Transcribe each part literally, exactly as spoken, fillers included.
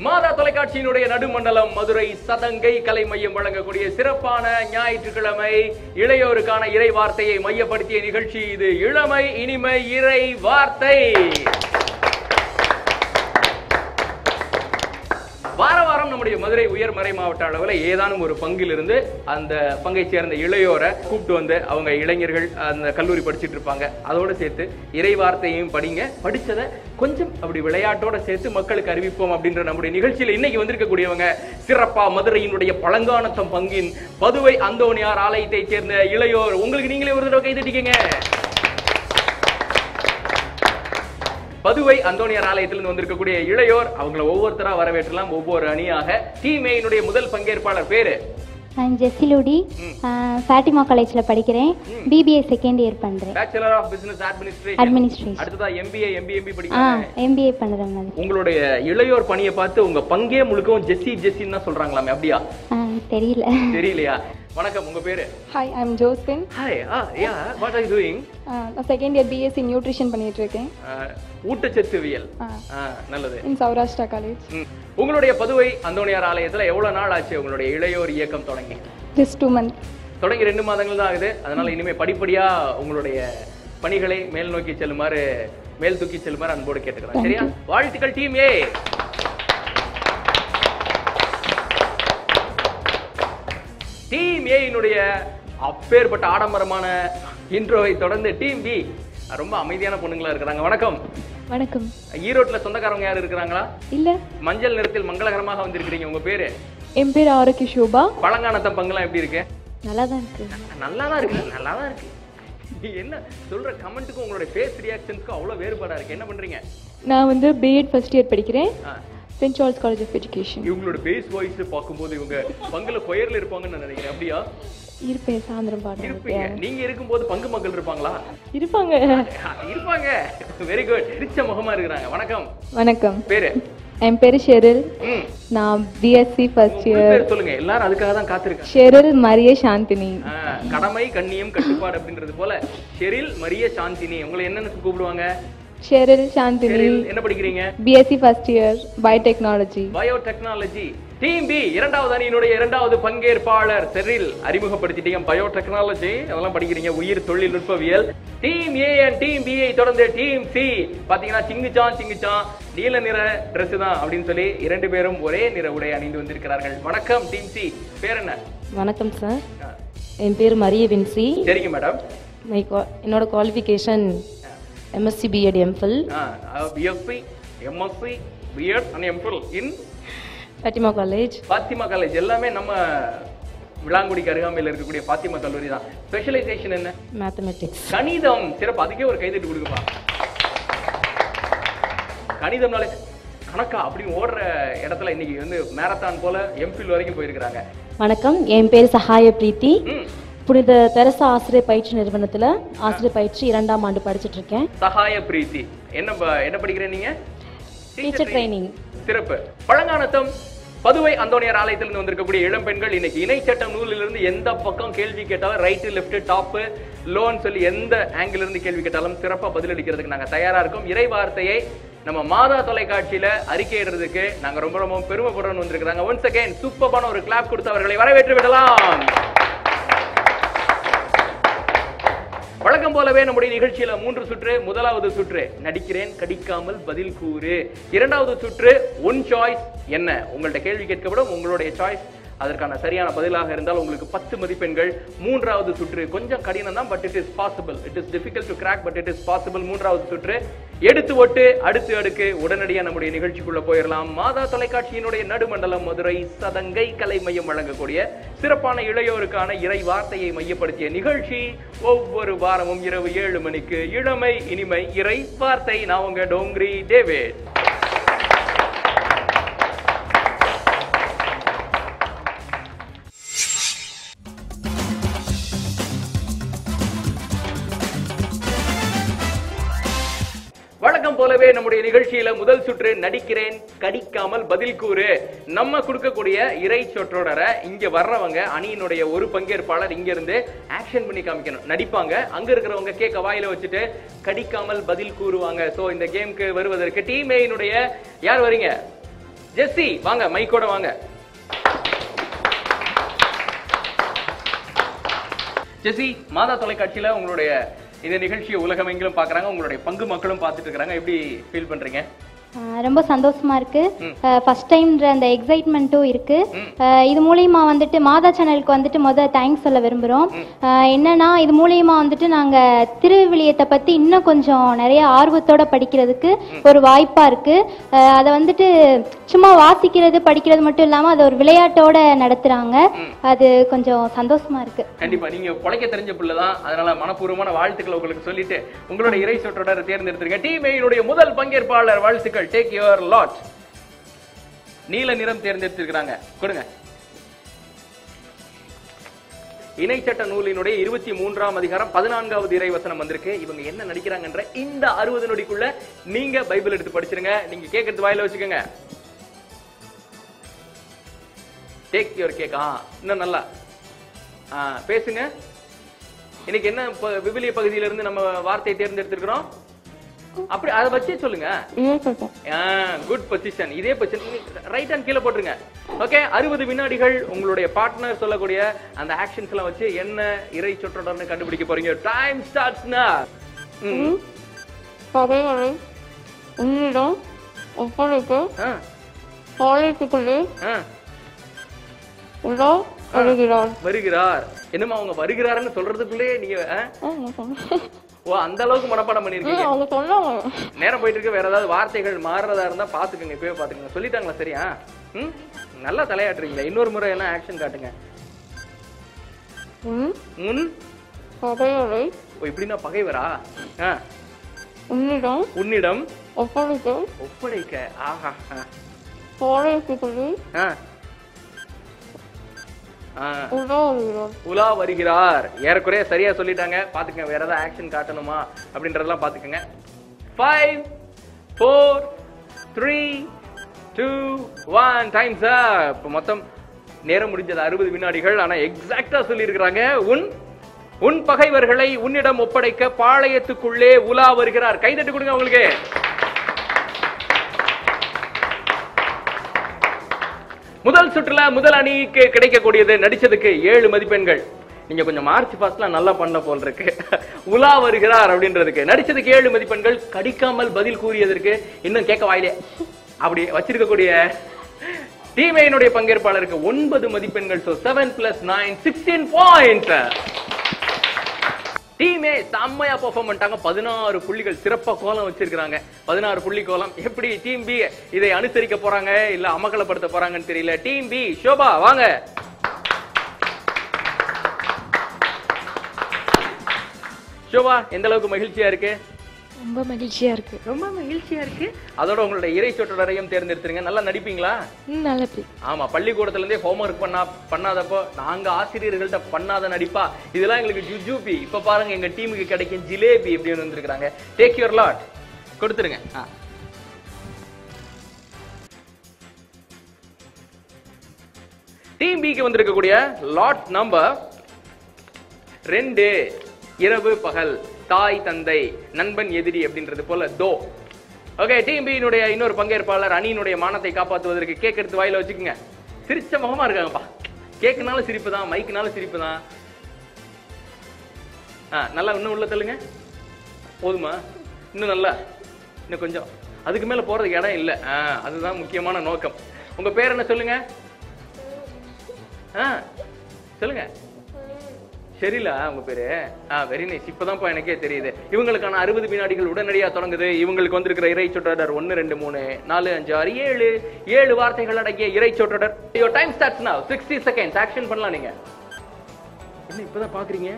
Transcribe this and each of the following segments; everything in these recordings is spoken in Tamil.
மாதா தொலைக்காட்சியினுடைய நடுமண்டலம் மதுரை சதங்கை கலை மையம் வழங்கக்கூடிய சிறப்பான ஞாயிற்றுக்கிழமை இளையோருக்கான இறை வார்த்தையை மையப்படுத்திய நிகழ்ச்சி இது. இளமை இனிமை இறை வார்த்தை. வார வாரம் நம்முடைய மதுரை உயர்மறை மாவட்ட அளவில் ஏதானும் ஒரு பங்கிலிருந்து அந்த பங்கை சேர்ந்த இளையோரை கூப்பிட்டு வந்து அவங்க இளைஞர்கள் அந்த கல்லூரி படிச்சுட்டு இருப்பாங்க, அதோட சேர்த்து இறை வார்த்தையையும் படிங்க, படிச்சதை கொஞ்சம் அப்படி விளையாட்டோட சேர்த்து மக்களுக்கு அறிவிப்போம் அப்படின்ற நம்முடைய நிகழ்ச்சியில் இன்னைக்கு வந்திருக்கக்கூடியவங்க சிறப்பா மதுரையினுடைய பழங்கானத்தம் பங்கின் பதுவை அந்தோணியார் ஆலயத்தை சேர்ந்த இளையோர். உங்களுக்கு நீங்களே ஒரு தடவை கை தட்டிக்கங்க. பதுவை அந்தோணியார் ஆலயத்திலிருந்து வந்திருக்கக்கூடிய இளையோர், அவங்களை ஒவ்வொருத்தரா வரவேற்றலாம் ஒவ்வொரு அணியாக. டீம் ஏனுடைய முதல் பங்கேற்பாளர் பேரு நான் ஜெசிலூடி, ஃபாத்திமா காலேஜ்ல படிக்கிறேன். பிபிஏ செகண்ட் இயர் பண்றேன். Bachelor of business administration. Administration. அடுத்ததா எம்பிஏ எம்பிஎம்பி படிக்கிறேன். எம்பிஏ பண்றேன். உங்களுடைய இளையோர் பணியை பார்த்து உங்க பங்கே முழுக்கவும் ஜெசி ஜெசின்னு தான் சொல்றாங்களாமே, அப்படியா? தெரியல. தெரியலையா? வணக்கம், உங்க பேரு? Hi, I'm Josephine. Hi, ah, yeah, what are you doing? நான் செகண்ட் இயர் பிஎஸ்சி நியூட்ரிஷன் பண்ணிட்டு இருக்கேன். ஊட்டச்சத்துவியல். நல்லது. In Saurashtra College. உங்களுடைய பதுவை அந்தோணியார் ஆலயத்துல எவ்வளவு நாள் ஆச்சு உங்களுடைய இளையோர் இயக்கம் தொடங்கி? Just two months. தொடங்கி ரெண்டு மாதங்கள் தான் ஆகுது. அதனால இனிமே படிப்படியா உங்களுடைய பணிகளை மேல் நோக்கி செல்லுமாறு மேல் தூக்கி செல்லுமாறு அன்போடு கேட்டுக்கிறேன். சரியா? வாழ்த்துக்கள் டீம் ஏ. டீம் ஏனுடைய அப்பேற்பட்ட ஆடம்பரமான இன்ட்ரோவை தொடர்ந்து டீம் பி ரொம்ப அமைதியான பொண்ணுங்களா இருக்கிறாங்க. வணக்கம். வணக்கம். ஈரோட்ல சொந்தக்காரங்க யாரு இருக்கிறாங்களா? இல்ல. மஞ்சள் நிறத்தில் மங்களகரமாக வந்திருக்கிறீங்க. உங்க பேரு? என் பேர் ஆரோக்கிய சோபா. பழங்கானத்தம் பங்கெல்லாம் எப்படி இருக்கு? நல்லா தான் இருக்கு. நல்லா தான் இருக்கு. நல்லா தான் இருக்கு. என்ன சொல்ற கமெண்ட்டுக்கும் உங்களுடைய ஃபேஸ் ரியாக்ஷன்ஸ்க்கும் அவ்வளவு வேறுபாடா இருக்கு. என்ன பண்றீங்க? நான் வந்து பிஎட் ஃபர்ஸ்ட் இயர் படிக்கிறேன். Saint Charles college of education. இவங்களோட பேஸ் வாய்ஸ் பார்க்கும்போது இவங்க பங்குல கொயர்ல இருப்பாங்கன்னு நான் நினைக்கிறேன். அப்படியா? இருப்பேன். சாயந்தரம் பாட்டு இருப்பீங்க. நீங்க இருக்கும்போது பங்கு மக்கள் இருப்பாங்களா? இருப்பாங்க. இருப்பாங்க. Very good. பிடிச்ச முகமா இருக்கிறாங்க. வணக்கம். வணக்கம். பேரு? என் பேரு ஷெரில். நான் பிஎஸ்சி ஃபர்ஸ்ட் இயர். சொல்லுங்க, எல்லாரும் அதுக்காக தான் காத்திருக்காங்க. ஷெரில் மரிய சாந்தினி. கடமை கண்ணியம் கட்டுப்பாடு அப்படின்றது போல ஷெரில் மரிய சாந்தினி. உங்களை என்னன்னு கூப்பிடுவாங்க? ஷெரில் சாந்தினி. என்ன படிக்கிறீங்க? BSc first year biotechnology. Biotechnology. Team B இரண்டாவது அணியினுடைய இரண்டாவது பங்கேற்பாளர் ஷெரில். அறிமுகப்படுத்திட்டீங்க. பயோடெக்னாலஜி அதெல்லாம் படிக்கிறீங்க, உயிர் தொழில்நுட்பவியல். Team A and team B ஐ தொடர்ந்து டீம் சி. பாத்தீங்கன்னா சிங்குச்சான் சிங்குச்சான் நீல நிற டிரெஸ் தான் அப்படின்னு சொல்லி இரண்டு பேரும் ஒரே நிற உடை அணிந்து வந்திருக்கிறார்கள். வணக்கம் டீம் சி. பேர் என்ன? வணக்கம் சார், என் பேர் மரிய வின்சி. சரிங்க மேடம். என்னோட qualification MSc BEd MPhil. BSc MSc BEd and MPhil in Fatima college. Fatima college எல்லாமே நம்ம விளாங்குடிக்கு அருகாமையில் இருக்கக்கூடிய ஃபாத்திமா கல்லூரி தான். ஸ்பெஷலைசேஷன் என்ன? மேத்தமெட்டிக்ஸ். கணிதம். சிறப்பு. அதுக்கே ஒரு கைதட்டு கொடுக்குப்பா. கணிதம்னாலே கணக்கா அப்படின்னு ஓடுற இடத்துல இன்னைக்கு வந்து மேரத்தான் போல எம்ஃபில் வரைக்கும் போயிருக்கிறாங்க. வணக்கம், என் பேர் சகாய பிரீத்தி. புனித தெரசா ஆசிரியர் பயிற்சி நிறுவனத்துல ஆசிரியர் பயிற்சி இரண்டாம் ஆண்டு படிச்சுட்டு இருக்கேன். சகாய பிரீத்தி. என்ன என்ன படிக்கிறேன் நீங்க? Teacher training. சிறப்பு. பழங்கானத்தம் பதுவை அந்தோணியார் ஆலயத்திலிருந்து வந்திருக்கக்கூடிய இளம் பெண்கள் இன்னைக்கு இணை சட்டம் நூலிலிருந்து எந்த பக்கம் கேள்வி கேட்டாலும் ரைட் லெஃப்ட் டாப் லோன்னு சொல்லி எந்த ஆங்கிள் இருந்து கேள்வி கேட்டாலும் சிறப்பா பதிலளிக்கிறதுக்கு நாங்க தயாரா இருக்கோம். இறை வார்த்தையை நம்ம மாதா தொலைக்காட்சியில அறிக்கையிடுறதுக்கு நாங்க ரொம்ப ரொம்ப பெருமைப்படுறோம்னு வந்திருக்கிறாங்க. ஒன்ஸ் அகைன் சூப்பரான ஒரு கிளாப் கொடுத்து அவர்களை வரவேற்று விடலாம். வழக்கம் போலவே நம்முடைய நிகழ்ச்சியில மூன்று சுற்று. முதலாவது சுற்று நடிக்கிறேன் கடிக்காமல் பதில் கூறு. இரண்டாவது சுற்று ஒன் சாய்ஸ். என்ன உங்கள்ட்ட கேள்வி கேட்கப்படும், உங்களுடைய சாய்ஸ் அதற்கான சரியான பதிலாக இருந்தால் உங்களுக்கு பத்து மதிப்பெண்கள். மூன்றாவது சுற்று கொஞ்சம் கடினம் தான், but it is possible. It is difficult to crack, but it is possible. மூன்றாவது சுற்று எடுத்து ஒட்டு அடுத்து அடுக்கு. உடனடியாக நம்முடைய நிகழ்ச்சிக்குள்ள போயிடலாம். மாதா தொலைக்காட்சியினுடைய நடுமண்டலம் மதுரை சதங்கை கலை மையம் வழங்கக்கூடிய சிறப்பான இளையோருக்கான இறை வார்த்தையை மையப்படுத்திய நிகழ்ச்சி ஒவ்வொரு வாரமும் இரவு ஏழு மணிக்கு இளமை இனிமை இறை வார்த்தை. நான் உங்க டோங்கிரி டேவிட். வழக்கம் போலவே நம்முடைய நிகழ்ச்சியில முதல் சுற்று நடிக்கிறேன் கடிக்காமல் பதில் கூறு. நம்ம கொடுக்கக்கூடிய இறை சொற்றொடரை இங்க வர்றவங்க அணியினுடைய ஒரு பங்கேற்பாளர் இங்க இருந்து ஆக்ஷன் பண்ணி காமிக்கணும். நடிப்பாங்க, அங்க இருக்கிறவங்க கேக்க வாயில வச்சுட்டு கடிக்காமல் பதில் கூறுவாங்க. சோ இந்த கேமுக்கு வருவதற்கு டீம் ஏனுடைய யார் வரீங்க? ஜெஸ்ஸி வாங்க, மைக்கோட வாங்க. ஜெஸ்ஸி, மாதா தொலைக்காட்சியில உங்களுடைய இந்த நிகழ்ச்சியை உலகமெங்கிலும் பாக்குறாங்க, உங்களுடைய பங்கு மக்களும் பார்த்துட்டு இருக்காங்க. எப்படி ஃபீல் பண்றீங்க? ரொம்ப சந்தோஷமா இருக்கு. ஃபர்ஸ்ட் டைம்ன்ற அந்த எக்ஸைட்மெண்ட்டும் இருக்கு. இது மூலியமா வந்துட்டு மாதா சேனலுக்கு வந்துட்டு முதல் தேங்க்ஸ் சொல்ல விரும்புகிறோம். என்னன்னா இது மூலியமா வந்துட்டு நாங்கள் திருவிவிலியத்தை பற்றி இன்னும் கொஞ்சம் நிறைய ஆர்வத்தோட படிக்கிறதுக்கு ஒரு வாய்ப்பாக இருக்கு. அதை வந்துட்டு சும்மா வாசிக்கிறது படிக்கிறது மட்டும் இல்லாமல் அதை ஒரு விளையாட்டோட நடத்துறாங்க. அது கொஞ்சம் சந்தோஷமா இருக்கு. கண்டிப்பா நீங்க பொழைக்க தெரிஞ்ச பிள்ளைதான், அதனால மனப்பூர்வமான வாழ்த்துக்களை உங்களுக்கு சொல்லிட்டு உங்களோட இறை சொற்றொடரை தேர்ந்தெடுத்திருக்க டீமையினுடைய முதல் பங்கேற்பாளர் வாழ்த்துக்கள். Take your lot. நீல நிறம் தேர்ந்தெடுத்திருக்கிறாங்க, கொடுங்க. இணைச்சட்ட நூலினுடைய இருபத்தி மூன்றாம் அதிகாரம் பதினான்காவது இறை வசனம் வந்திருக்கு. இவங்க என்ன நடிக்கிறாங்கன்ற இந்த அறுபது நொடிக்குள்ள நீங்க பைபிள் எடுத்து படிச்சிருங்க. நீங்க கேட்கறது வாயில வச்சுக்கோங்க. Take your cake. ஆ இன்னும் நல்லா பேசுங்க. இன்னைக்கு என்ன விவிலிய பகுதியில இருந்து நம்ம வார்த்தையை தேர்ந்தெடுத்திருக்கிறோம்? அப்படி அதை வச்சே சொல்லுங்க. Good position. இதே பொசிஷன் ரைட் ஹேண்ட் கீழே போட்டுருங்க. ஓகே, அறுபது வினாடிகள் உங்களுடைய பார்ட்னர் சொல்லக்கூடிய அந்த ஆக்ஷன்ஸ் எல்லாம் வச்சு என்ன இறை சொற்றொடர்னு கண்டுபிடிக்க போறீங்க. டைம் ஸ்டார்ட்ஸ் நவ. பகைவரை உன்னிடம் ஒப்படைக்க பாளையத்துக்குள்ளே உலா வருகிறார். வருகிறார். என்னமா அவங்க வருகிறாருன்னு சொல்றதுக்குள்ளே நீங்க ஓ அந்த அளவுக்கு மனப்பாடம் பண்ணிருக்கீங்க. அவங்க சொன்னாங்க. நேரம் போயிட்டு இருக்கு. வேற ஏதாவது வார்த்தைகள் மாறுறதா இருந்தா பாத்துக்கங்க, இப்பவே பாத்துக்கங்க. சொல்லிட்டாங்களா? சரியா? ம் நல்லா தலையாட்டுறீங்களா? இன்னொரு முறை என்ன ஆக்ஷன் காட்டுங்க. முன் பகைவரை. ஓ இப்படின்னா பகைவரா? உன்னிடம் உன்னிடம் ஒப்படைக்க ஒப்படைக்க. ஆஹா. பாளையத்துக்குள்ளே உலா வருகிறார். ஏறக்குறைய சரியா சொல்லிட்டாங்க. பாத்துக்கங்க, வேற ஏதாவது ஆக்ஷன் காட்டணுமா அப்படின்றதெல்லாம் பாத்துக்கங்க. Five four three two one times up. மொத்தம் நேரம் முடிஞ்சது அறுபது வினாடிகள். ஆனா எக்ஸாக்டா சொல்லி இருக்கிறாங்க. உன் உன் பகைவர்களை உன்னிடம் ஒப்படைக்க பாளையத்துக்குள்ளே உலா வருகிறார். கைதட்டு கொடுங்க உங்களுக்கு. முதல் சுற்றுல முதல் அணிக்கு கிடைக்கக்கூடியது நடிச்சதுக்கு ஏழு மதிப்பெண்கள். நீங்க கொஞ்சம் மார்ச் பாஸ்ட்லாம் நல்லா பண்ண போல் இருக்கு. உலா வருகிறார் அப்படின்றதுக்கு நடிச்சதுக்கு ஏழு மதிப்பெண்கள். கடிக்காமல் பதில் கூறியதற்கு இன்னும் கேட்க வாயிலே அப்படி வச்சிருக்கக்கூடிய டீமையினுடைய பங்கேற்பாளருக்கு ஒன்பது மதிப்பெண்கள். So seven plus nine sixteen point. டீமே செம்மையா பெர்ஃபார்ம் பண்ணிட்டாங்க. பதினாறு புள்ளிகள். சிறப்பா கோலம் வச்சிருக்காங்க. பதினாறு புள்ளி கோலம். எப்படி டீம் பி இதை அனுசரிக்க போறாங்க இல்ல அமகலப்படுத்த போறாங்கன்னு தெரியல. டீம் பி ஷோபா வாங்க. ஷோபா எந்த அளவுக்கு மகிழ்ச்சியா இருக்கு? ரொம்ப மகிழ்ச்சியா இருக்கு. ரொம்ப மகிழ்ச்சியா இருக்கு. அதோட உங்களுடைய இறை சொற்றொடரையும் தேர்ந்தெடுத்துருங்க. நல்லா நடிப்பீங்களா? நல்ல. ஆமா, பள்ளிக்கூடத்துல இருந்தே ஹோம்ஒர்க் பண்ணா பண்ணாதப்போ நாங்க ஆசிரியர்கள்ட்ட பண்ணாத நடிப்பா இதெல்லாம் எங்களுக்கு ஜுஜூபி. இப்ப பாருங்க எங்க டீமுக்கு கிடைக்கும் ஜிலேபி எப்படின்னு வந்திருக்காங்க. Take your lot. கொடுத்துருங்க. டீம் பிக்கு வந்திருக்கக்கூடிய லாட் நம்பர் ரெண்டு. இரவு பகல், தாய் தந்தை, நண்பன் எதிரி அப்படின்றது போல தோ. ஓகே, டீம் பியினுடைய இன்னொரு பங்கேற்பாளர் அணியினுடைய மானத்தை காப்பாற்றுவதற்கு கேக் எடுத்து வாயில வச்சுக்கோங்க. சிரிச்ச முகமா இருக்காங்கப்பா. கேக்குனாலும் சிரிப்பு தான், மைக்குனாலும் சிரிப்பு தான். நல்லா இன்னும் உள்ள தள்ளுங்க. போதுமா? இன்னும் நல்லா, இன்னும் கொஞ்சம். அதுக்கு மேல போறதுக்கு இடம் இல்லை. அதுதான் முக்கியமான நோக்கம். உங்க பேர் என்ன சொல்லுங்க? சொல்லுங்க. சரிலா உங்க பேரு? Very nice. இப்பதான் எனக்கே தெரியுது. இவங்களுக்கான அறுபது வினாடிகள் உடனடியா தொடங்குது. இவங்களுக்கு வந்திருக்கிற இறை சொற்றொடர் ஒன்னு ரெண்டு மூணு நாலு அஞ்சு ஆறு ஏழு ஏழு வார்த்தைகள் அடங்கிய இறை சொற்றொடர். Your time starts now. Sixty seconds. Action பண்ணலாம் நீங்க. என்ன இப்பதான் பாக்குறீங்க?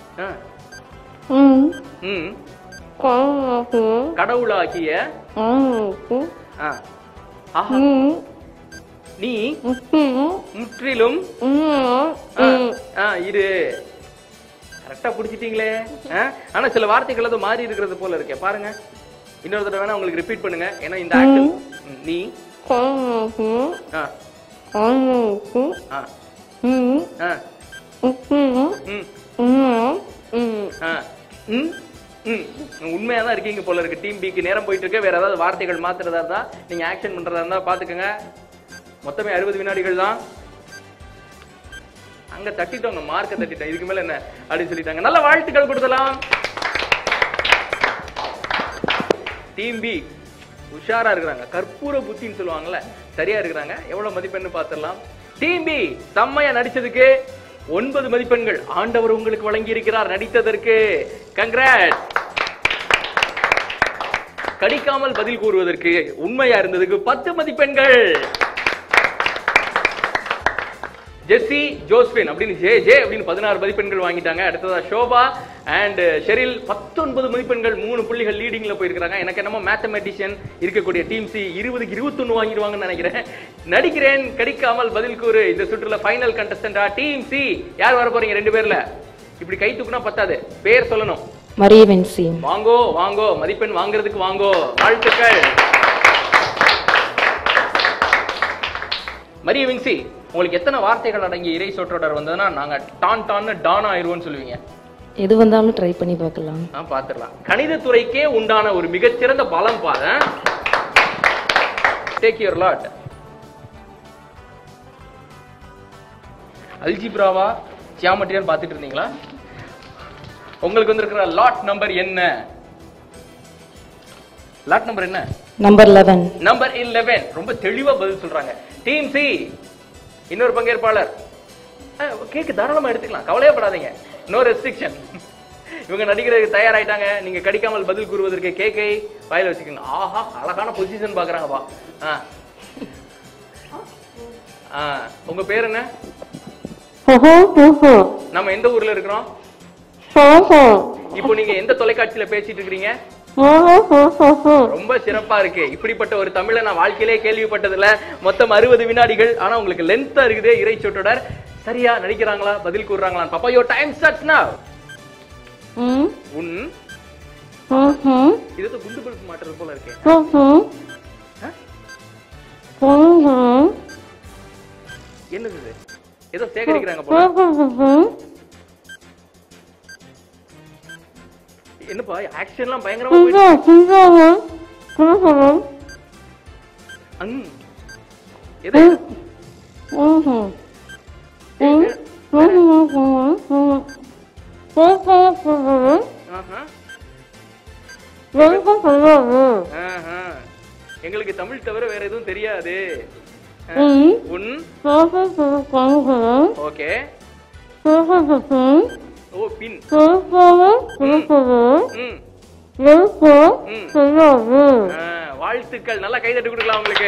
கடவுளாகிய நீ முற்றிலும் இரு. கரெக்டா புடிச்சிட்டீங்களே. ஆனா சில வார்த்தைகள் அது மாறி இருக்கிறது போல இருக்கே. பாருங்க, இன்னொரு தடவை வேணா உங்களுக்கு ரிப்பீட் பண்ணுங்க. ஏன்னா இந்த ஆக்ஷன் நீ ம் உண்மையா தான் இருக்கீங்க போல இருக்கு. டீம் பிக்கு நேரம் போயிட்டு இருக்கு. வேற ஏதாவது வார்த்தைகள் மாத்துறதா இருந்தா நீங்க ஆக்ஷன் பண்றதா இருந்தா பாத்துக்கங்க. மொத்தமே அறுபது வினாடிகள் தான். அங்க தட்டிட்டோங்க, மார்க்க தட்டிட்டோம். இதுக்கு மேல என்ன அப்படின்னு சொல்லிட்டாங்க. நல்ல வாழ்த்துக்கள் கொடுக்கலாம். டீம் பி உஷாரா இருக்கிறாங்க, கற்பூர புத்தின்னு சொல்லுவாங்கல்ல, சரியா இருக்கிறாங்க. எவ்வளவு மதிப்பெண் பார்த்துடலாம். டீம் பி செம்மையா நடிச்சதுக்கு ஒன்பது மதிப்பெண்கள் ஆண்டவர் உங்களுக்கு வழங்கி இருக்கிறார். நடித்ததற்கு கங்க்ராட். கடிக்காமல் பதில் கூறுவதற்கு உண்மையா இருந்ததுக்கு பத்து மதிப்பெண்கள். ஜெஸ்ஸி ஜோஸ்பின் அப்படின்னு ஜே ஜே அப்படின்னு பதினாறு மதிப்பெண்கள் வாங்கிட்டாங்க. அடுத்ததா ஷோபா அண்ட் ஷெரில் பத்தொன்பது மதிப்பெண்கள், மூணு புள்ளிகள் லீடிங்ல போயிருக்காங்க. எனக்கு என்னமோ மேத்தமெட்டிஷியன் இருக்கக்கூடிய டீம் சி இருபதுக்கு இருபத்தொன்னு வாங்கிடுவாங்கன்னு நினைக்கிறேன். நடிக்கிறேன் கடிக்காமல் பதில் கூறு இந்த சுற்றுல ஃபைனல் கண்டஸ்டன்டா டீம் சி யார் வர போறீங்க? ரெண்டு பேர்ல இப்படி கை தூக்குனா பத்தாது, பேர் சொல்லணும். மரிய வின்சி. வாங்கோ வாங்கோ, மதிப்பெண் வாங்குறதுக்கு வாங்கோ. வாழ்த்துக்கள். மரிய வின்சி, உங்களுக்கு எத்தனை வார்த்தைகள் அடங்கிய இறை சொற்றொடர் வந்ததுன்னா நாங்க டான் டான்னு டான் ஆயிருவோம்னு சொல்லுவீங்க? எது வந்தாலும் ட்ரை பண்ணி பார்க்கலாம். ஆ பாத்துடலாம். கணிதத்துறைக்கே உண்டான ஒரு மிகச்சிறந்த பலம் பாரு. Take your lot. அல்ஜிப்ராவா ஜியாமெட்ரியான்னு பார்த்துட்டு இருந்தீங்களா? உங்களுக்கு வந்திருக்கிற லாட் நம்பர் என்ன? லாட் நம்பர் என்ன? Number eleven. Number eleven. ரொம்ப தெளிவா பதில் சொல்றாங்க. டீம் சி இன்னொரு பங்கேற்பாளர் கேக்கு தாராளமா எடுத்துக்கலாம், கவலையப்படாதீங்க. No restriction. இவங்க நடிக்கிறதுக்கு தயாராயிட்டாங்க. நீங்க கடிக்காமல் பதில் கூறுவதற்கு கேக்கை வாயில வச்சுக்கோங்க. ஆஹா, அழகான பொசிஷன் பாக்குறாங்கப்பா. உங்க பேர் என்ன? நம்ம எந்த ஊர்ல இருக்கிறோம்? இப்போ நீங்க எந்த தொலைக்காட்சியில பேசிட்டு இருக்கிறீங்க? ரொம்ப சிறப்பா இருக்கு. இப்படிப்பட்ட ஒரு தமிழை நான் வாழ்க்கையிலே கேள்விப்பட்டதில்ல. மொத்தம் அறுபது வினாடிகள். ஆனா உங்களுக்கு லென்த்தா இருக்குது இறை சொற்றொடர். சரியா நடிக்கிறாங்களா, பதில் கூறுறாங்களா? பாப்பா, யோர் டைம் ஸ்டார்ட்ஸ் நவ. உன் இது குண்டு பல்ப் மாட்டுறது போல இருக்கு. என்னது இது? ஏதோ சேகரிக்கிறாங்க போல. என்னப்பா ஆக்ஷன்லாம் பயங்கரமா போயிடுச்சு. எது? எங்களுக்கு தமிழ் தவிர வேற எதுவும் தெரியாது. உன் ஓகே. ஓ பின். வாழ்த்துக்கள். நல்லா கைதட்டி கொடுக்கலாம் உங்களுக்கு.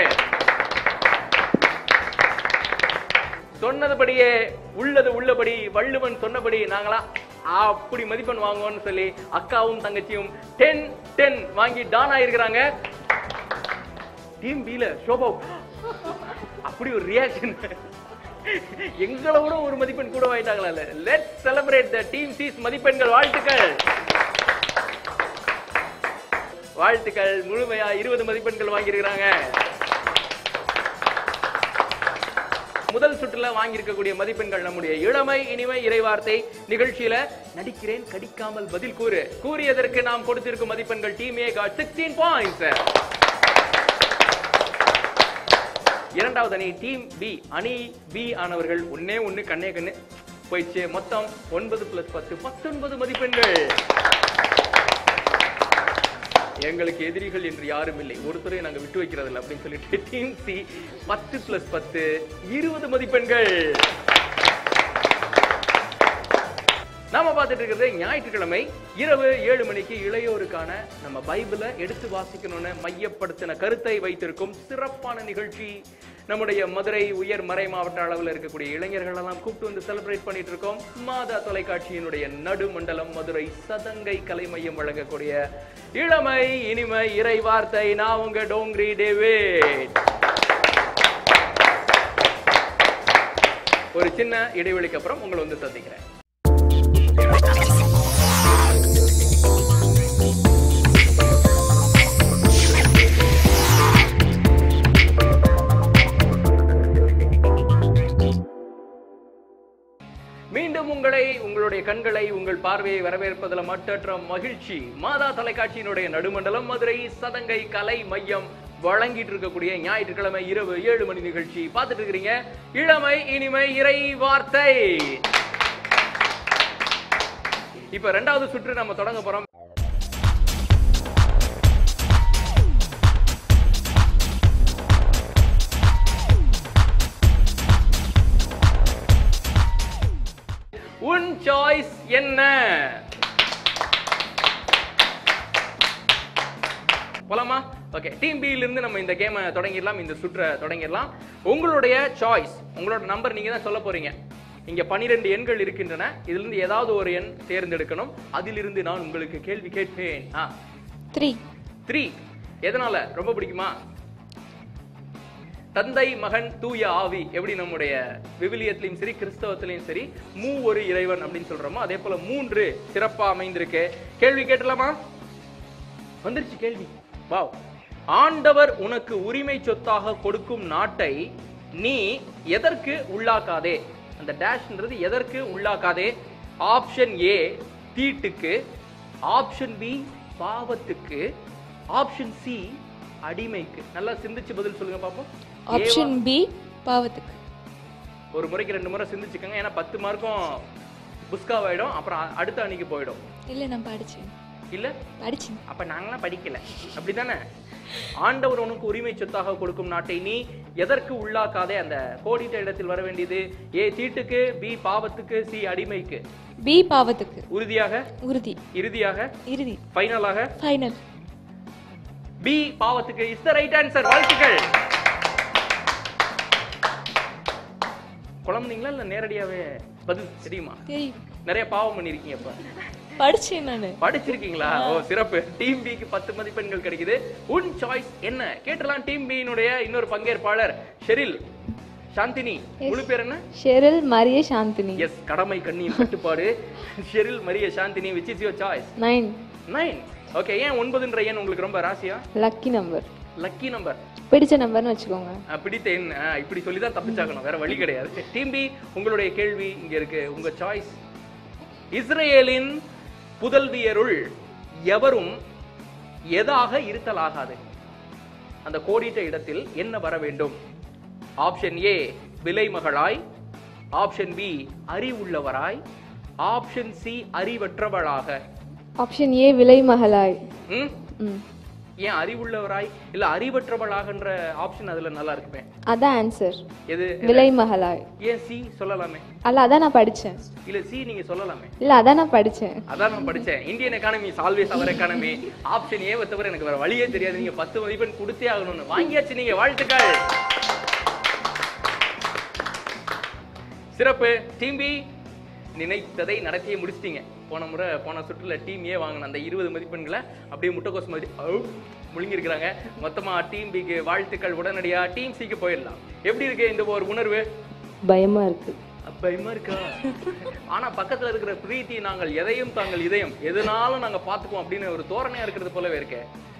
சொன்னதுபடியே உள்ளது உள்ளபடி வள்ளுவன் சொன்னபடி நாங்களா அப்படி மதிப்பெண் வாங்குவோம்னு சொல்லி அக்காவும் தங்கச்சியும் டென் டென் வாங்கி டான் ஆயிருக்கிறாங்க. டீம் பில ஷோபா அப்படி ஒரு ரியாக்ஷன். எங்களை விட ஒரு மதிப்பெண் கூட வாங்கிட்டாங்களா? Let's celebrate the team C's மதிப்பெண்கள். வாழ்த்துக்கள் வாழ்த்துக்கள். முழுமையா இருபது மதிப்பெண்கள் வாங்கியிருக்கிறாங்க. முதல் சுற்றுல வாங்கி இருக்கக்கூடிய மதிப்பெண்கள் நம்முடைய இளமை இனிமை இறைவார்த்தை நிகழ்ச்சியில நடிக்கிறேன் கடிக்காமல் பதில் கூறு கூறியதற்கு நாம் கொடுத்திருக்கும் மதிப்பெண்கள் team A got sixteen points. இரண்டாவது அணி டீம் பி. அணி பி ஆனவர்கள் ஒன்னே ஒன்னு கண்ணே கண்ணு போயிடுச்சு. மொத்தம் ஒன்பது பிளஸ் பத்து பத்தொன்பது மதிப்பெண்கள். எங்களுக்கு எதிரிகள் என்று யாரும் இல்லை, ஒருத்தரை நாங்க விட்டு வைக்கிறது இல்லை அப்படின்னு சொல்லிட்டு டீம் சி பத்து பிளஸ் பத்து இருபது மதிப்பெண்கள். நாம பார்த்துட்டு இருக்கிறது ஞாயிற்றுக்கிழமை இரவு ஏழு மணிக்கு இளையோருக்கான நம்ம பைபிளை எடுத்து வாசிக்கணும்னு மையப்படுத்தின கருத்தை வைத்திருக்கும் சிறப்பான நிகழ்ச்சி. நம்முடைய மதுரை உயர் மறை மாவட்ட அளவில் இருக்கக்கூடிய இளைஞர்கள் எல்லாம் கூப்பிட்டு வந்து செலிப்ரேட் பண்ணிட்டு இருக்கோம். மாதா தொலைக்காட்சியினுடைய நடுமண்டலம் மதுரை சதங்கை கலை மையம் வழங்கக்கூடிய இளமை இனிமை இறை வார்த்தை. நான் உங்க டோங்கிரி டேவிட். ஒரு சின்ன இடைவெளிக்கு அப்புறம் உங்களை வந்து சந்திக்கிறேன். மீண்டும் உங்களை உங்களுடைய கண்களை உங்கள் பார்வையை வரவேற்பதில் மற்றற்ற மகிழ்ச்சி. மாதா தொலைக்காட்சியினுடைய நடுமண்டலம் மதுரை சதங்கை கலை மையம் வழங்கிட்டு இருக்கக்கூடிய ஞாயிற்றுக்கிழமை இரவு ஏழு மணி நிகழ்ச்சி பார்த்துட்டு இருக்கிறீங்க. இளமை இனிமை இறை வார்த்தை. இப்ப ரெண்டாவது சுற்று நம்ம தொடங்க போறோம். உன் சாய்ஸ் என்ன? போலாமா? ஓகே, டீம் பி இருந்து நம்ம இந்த கேமை தொடங்கிடலாம், இந்த சுற்றை தொடங்கிடலாம். உங்களுடைய சாய்ஸ், உங்களோட நம்பர் நீங்க தான் சொல்ல போறீங்க. இங்க பன்னிரண்டு எண்கள் இருக்கின்றன. இதுல இருந்து ஏதாவது ஒரு எண் தேர்ந்தெடுக்கணும். அதிலிருந்து நான் உங்களுக்கு கேள்வி கேட்பேன். த்ரீ. த்ரீ எதனால ரொம்ப பிடிக்குமா? தந்தை மகன் தூய ஆவி எப்படி நம்முடைய விவிலியத்திலையும் சரி கிறிஸ்தவத்திலையும் சரி மூ ஒரு இறைவன் அப்படின்னு சொல்றோமோ அதே போல மூன்று சிறப்பா அமைந்திருக்கு. கேள்வி கேட்டலாமா? வந்துருச்சு கேள்வி. வாவ். ஆண்டவர் உனக்கு உரிமை சொத்தாக கொடுக்கும் நாட்டை நீ எதற்கு உள்ளாக்காதே? அந்த டேஷ்ன்றது எதற்கு உள்ளாக்காதே? ஆப்ஷன் ஏ தீட்டுக்கு, ஆப்ஷன் பி பாவத்துக்கு, ஆப்ஷன் சி அடிமைக்கு. நல்லா சிந்திச்சு பதில் சொல்லுங்க பாப்போம். ஆப்ஷன் பி பாவத்துக்கு. ஒரு முறைக்கு ரெண்டு முறை சிந்திச்சுக்கோங்க, ஏன்னா பத்து மார்க்கும் புஸ்காவாயிடும், அப்புறம் அடுத்த அன்னைக்கு போயிடும். இல்ல நான் படிச்சேன். இல்ல படிச்சேன். அப்ப நாங்களாம் படிக்கல, அப்படித்தானே? ஆண்டவர் உனக்கு உரிமை சொத்தாக கொடுக்கும் நாட்டை நீ எதற்கு உள்ளாக்காதே. அந்த கோடிட்ட இடத்தில் வர வேண்டியது ஏ தீட்டுக்கு, பி பாவத்துக்கு, சி அடிமைக்கு. பி பாவத்துக்கு. உறுதியாக? உறுதி. இறுதியாக? இறுதி. ஃபைனலாக? ஃபைனல். பி பாவத்துக்கு இஸ் த ரைட் ஆன்சர். வாழ்த்துக்கள். குழம்புனீங்களா இல்ல நேரடியாவே பதில் தெரியுமா? தெரியும். நிறைய பாவம் பண்ணிருக்கீங்க. அப்ப படிச்சேன் நானு. படிச்சிருக்கீங்களா? ஓ சிறப்பு. டீம் பிக்கு பத்து மதிப்பெண்கள் கிடைக்குது. உன் சாய்ஸ் என்ன? கேட்டலாம். டீம் பியினுடைய இன்னொரு பங்கேற்பாளர் ஷெரில் சாந்தினி. முழு பேர் என்ன? ஷெரில் மரிய சாந்தினி. எஸ், கடமை கண்ணியின் கட்டுப்பாடு. Sheryl Maria Chandini. which is your choice? Nine. Nine. Okay, ஏன் ஒன்பதுன்ற எண் உங்களுக்கு ரொம்ப ராசியா? Lucky number. Lucky number. பிடிச்ச நம்பர்னு வச்சுக்கோங்க. பிடித்த எண். இப்படி சொல்லி தான் தப்பிச்சாக்கணும், வேற வழி கிடையாது. டீம் பி உங்களுடைய கேள்வி இங்க இருக்கு. உங்க சாய்ஸ். இஸ்ரேலின் புதல்வியருள் எவரும் எதாக இருத்தலாகாது. அந்த கோடிட்ட இடத்தில் என்ன வர வேண்டும்? ஆப்ஷன் ஏ விலை மகளாய், ஆப்ஷன் பி அறிவுள்ளவராய், ஆப்ஷன் சி அறிவற்றவளாக. ஆப்ஷன் ஏ விலை மகளாய். ம் ம். ஏன் அறிவுள்ளவராய் இல்ல அறிவற்றவளாகன்ற ஆப்ஷன் அதுல நல்லா இருக்குமே. அதான் ஆன்சர். எது? விலை மகளாய். ஏன் சி சொல்லலாமே? அல்ல அதான் நான் படிச்சேன். இல்ல சி நீங்க சொல்லலாமே. இல்ல அதான் நான் படிச்சேன். அதான் நான் படிச்சேன். Indian economy always our economy. Option A தவிர எனக்கு வேற வழியே தெரியாது. நீங்க பத்து மதிப்பெண் கொடுத்தே ஆகணும்னு வாங்கியாச்சு நீங்க. வாழ்த்துக்கள். சிறப்பு. டீம் பி நினைத்ததை நடத்தியே முடிச்சிட்டீங்க. போன முறை போன சுற்றுல டீம் ஏ வாங்கின அந்த இருபது மதிப்பெண்களை அப்படியே முட்டைக்கோஸ் மாதிரி முழுங்கி இருக்கிறாங்க. மொத்தமா டீம் பிக்கு வாழ்த்துக்கள். உடனடியா டீம் சிக்கு போயிடலாம். எப்படி இருக்கு இந்த ஒரு உணர்வு? பயமா இருக்கு. பயமா இருக்கா? ஆனா பக்கத்துல இருக்கிற பிரீத்தி நாங்கள் எதையும் தாங்கள் இதயம் எதுனாலும் நாங்க பாத்துக்குவோம் அப்படின்னு ஒரு தோரணையா இருக்கிறது போலவே இருக்கு.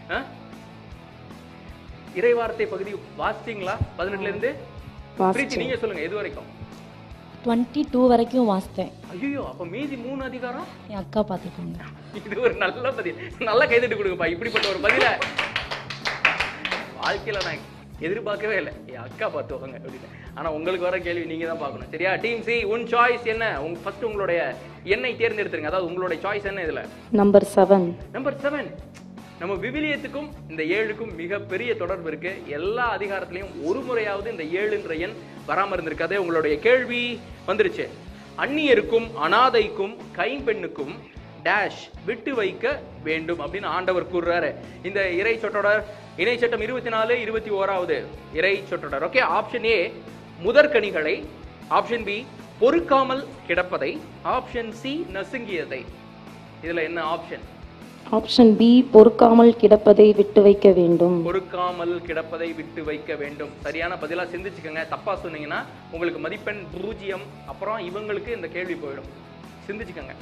இறைவார்த்தை பகுதி வாசிச்சீங்களா? பதினெட்டுல இருந்து பிரீத்தி நீங்க சொல்லுங்க. எது வரைக்கும்? டுவெண்ட்டி டூ வரைக்கும் வாசித்தேன். ஐயோ, அப்ப மீதி மூணு அதிகாரம் என் அக்கா பார்த்துக்கோங்க. இது ஒரு நல்ல பதில். நல்லா கைதட்டி கொடுங்கப்பா. இப்படிப்பட்ட ஒரு பதில வாழ்க்கையில நான் எதிர்பார்க்கவே இல்லை. என் அக்கா பார்த்துவாங்க அப்படின்னு. ஆனா உங்களுக்கு வர கேள்வி நீங்க தான் பார்க்கணும். சரியா? டீம் சி உன் சாய்ஸ் என்ன? உங்க ஃபர்ஸ்ட் உங்களுடைய எண்ணை தேர்ந்தெடுத்துருங்க. அதாவது உங்களுடைய சாய்ஸ் என்ன இதுல? Number seven. Number seven. நம்ம விவிலியத்துக்கும் இந்த ஏழுக்கும் மிகப்பெரிய தொடர்பு இருக்கு. எல்லா அதிகாரத்திலையும் ஒரு முறையாவது இந்த ஏழுன்ற எண் வராம இருந்திருக்காது. உங்களுடைய கேள்வி வந்துருச்சு. அந்நியருக்கும் அனாதைக்கும் கைம்பெண்ணுக்கும் டேஷ் விட்டு வைக்க வேண்டும் அப்படின்னு ஆண்டவர் கூறுறாரு. இந்த இறை சொற்றொடர் இணை சட்டம் இருபத்தி நாலு இருபத்தி ஓராவது இறை சொற்றொடர். ஓகே, ஆப்ஷன் ஏ முதற்கனிகளை, ஆப்ஷன் பி பொறுக்காமல் கிடப்பதை, ஆப்ஷன் சி நசுங்கியதை. இதுல என்ன ஆப்ஷன்? ஆப்ஷன் பி பொறுக்காமல் கிடப்பதை விட்டு வைக்க வேண்டும். பொறுக்காமல் கிடப்பதை விட்டு வைக்க வேண்டும். சரியான பதிலா சிந்திச்சுக்கோங்க. தப்பா சொன்னீங்கன்னா உங்களுக்கு மதிப்பெண் பூஜ்ஜியம். அப்புறம் இவங்களுக்கு இந்த கேள்வி போயிடும். சிந்திச்சுக்கோங்க.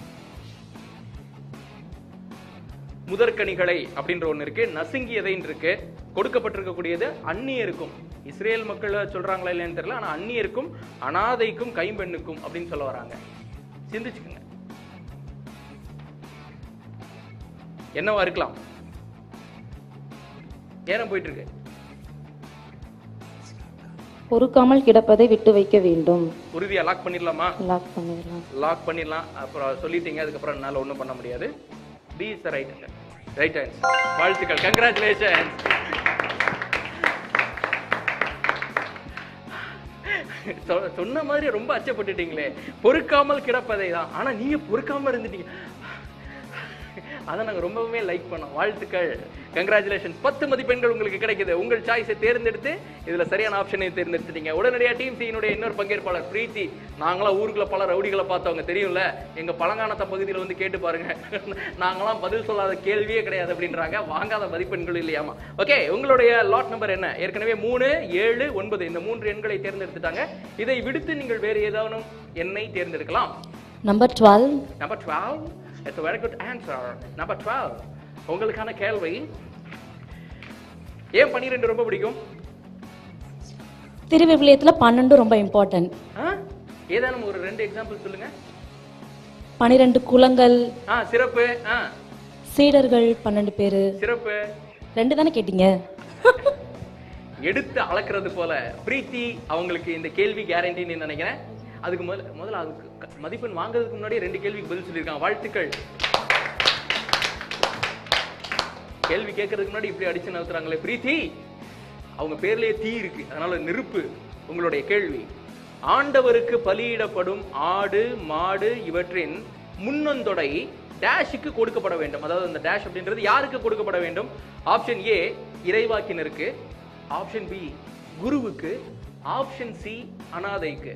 முதற்கனிகளை அப்படின்ற ஒண்ணு இருக்கு, நசுங்கியதைன்னு இருக்கு. கொடுக்கப்பட்டிருக்கக்கூடியது அந்நியருக்கும், இஸ்ரேல் மக்கள் சொல்றாங்களா இல்லைன்னு தெரியல, ஆனா அந்நியருக்கும் அனாதைக்கும் கைம்பெண்ணுக்கும் அப்படின்னு சொல்ல வராங்க. சிந்திச்சுக்கோங்க. என்னவா இருக்கலாம்? நேரம் போயிட்டு இருக்கு. பொறுக்காமல் கிடப்பதை விட்டு வைக்க வேண்டும். உறுதியா லாக் பண்ணிடலாமா? லாக் பண்ணிடலாம். லாக் பண்ணிடலாம். அப்புறம் சொல்லிட்டீங்க, அதுக்கப்புறம் என்னால ஒன்றும் பண்ண முடியாது. B is the right right answer. வாழ்த்துக்கள், கங்க்ராச்சுலேஷன்ஸ். சொன்ன மாதிரி ரொம்ப அச்சப்பட்டுட்டீங்களே. பொறுக்காமல் கிடப்பதை தான், ஆனா நீங்க பொறுக்காம இருந்துட்டீங்க. அதை நாங்கள் ரொம்பவுமே லைக் பண்ணோம். வாழ்த்துக்கள், கங்க்ராச்சுலேஷன்ஸ். பத்து மதிப்பெண்கள் உங்களுக்கு கிடைக்குது. உங்கள் சாய்ஸை தேர்ந்தெடுத்து இதுல சரியான ஆப்ஷனை தேர்ந்தெடுத்துட்டீங்க. உடனடியாக டீம் சியினுடைய இன்னொரு பங்கேற்பாளர் பிரீத்தி. நாங்களாம் ஊருக்குள்ள பல ரவுடிகளை பார்த்தவங்க, தெரியும்ல, எங்க பழங்கானத்த பகுதியில் வந்து கேட்டு பாருங்க. நாங்களாம் பதில் சொல்லாத கேள்வியே கிடையாது அப்படின்றாங்க. வாங்காத மதிப்பெண்கள் இல்லையாமா. ஓகே, உங்களுடைய லாட் நம்பர் என்ன? ஏற்கனவே மூணு, ஏழு, ஒன்பது இந்த மூன்று எண்களை தேர்ந்தெடுத்துட்டாங்க. இதை விடுத்து நீங்கள் வேறு ஏதாவது எண்ணை தேர்ந்தெடுக்கலாம். Number twelve. Number twelve. It's a very good answer. Number twelve. உங்களுக்கான கேள்வி, ஏன் பன்னிரண்டு ரொம்ப பிடிக்கும்? திருவிவிலியத்துல பன்னெண்டு ரொம்ப இம்பார்ட்டன்ட். ஏதானும் ஒரு ரெண்டு எக்ஸாம்பிள் சொல்லுங்க. பன்னிரண்டு குலங்கள். ஆ, சிறப்பு. ஆ, சீடர்கள் பன்னெண்டு பேரு. சிறப்பு. ரெண்டு தானே கேட்டீங்க. எடுத்து அளக்கிறது போல பிரீத்தி அவங்களுக்கு இந்த கேள்வி கேரண்டின்னு நினைக்கிறேன். அதுக்கு முதல்ல முதல்ல அதுக்கு மதிப்பெண் வாங்குறதுக்கு முன்னாடி ரெண்டு கேள்விக்கு பதில் சொல்லியிருக்காங்க. வாழ்த்துக்கள். கேள்வி கேட்கறதுக்கு முன்னாடி இப்படி அடிச்சு நவுத்துறாங்களே பிரீத்தி. அவங்க பேர்லயே தீ இருக்கு, அதனால நெருப்பு. உங்களுடைய கேள்வி, ஆண்டவருக்கு பலியிடப்படும் ஆடு மாடு இவற்றின் முன்னந்தொடை டேஷுக்கு கொடுக்கப்பட வேண்டும். அதாவது அந்த டேஷ் அப்படின்றது யாருக்கு கொடுக்கப்பட வேண்டும்? ஆப்ஷன் ஏ இறைவாக்கினருக்கு, ஆப்ஷன் பி குருவுக்கு, ஆப்ஷன் சி அனாதைக்கு.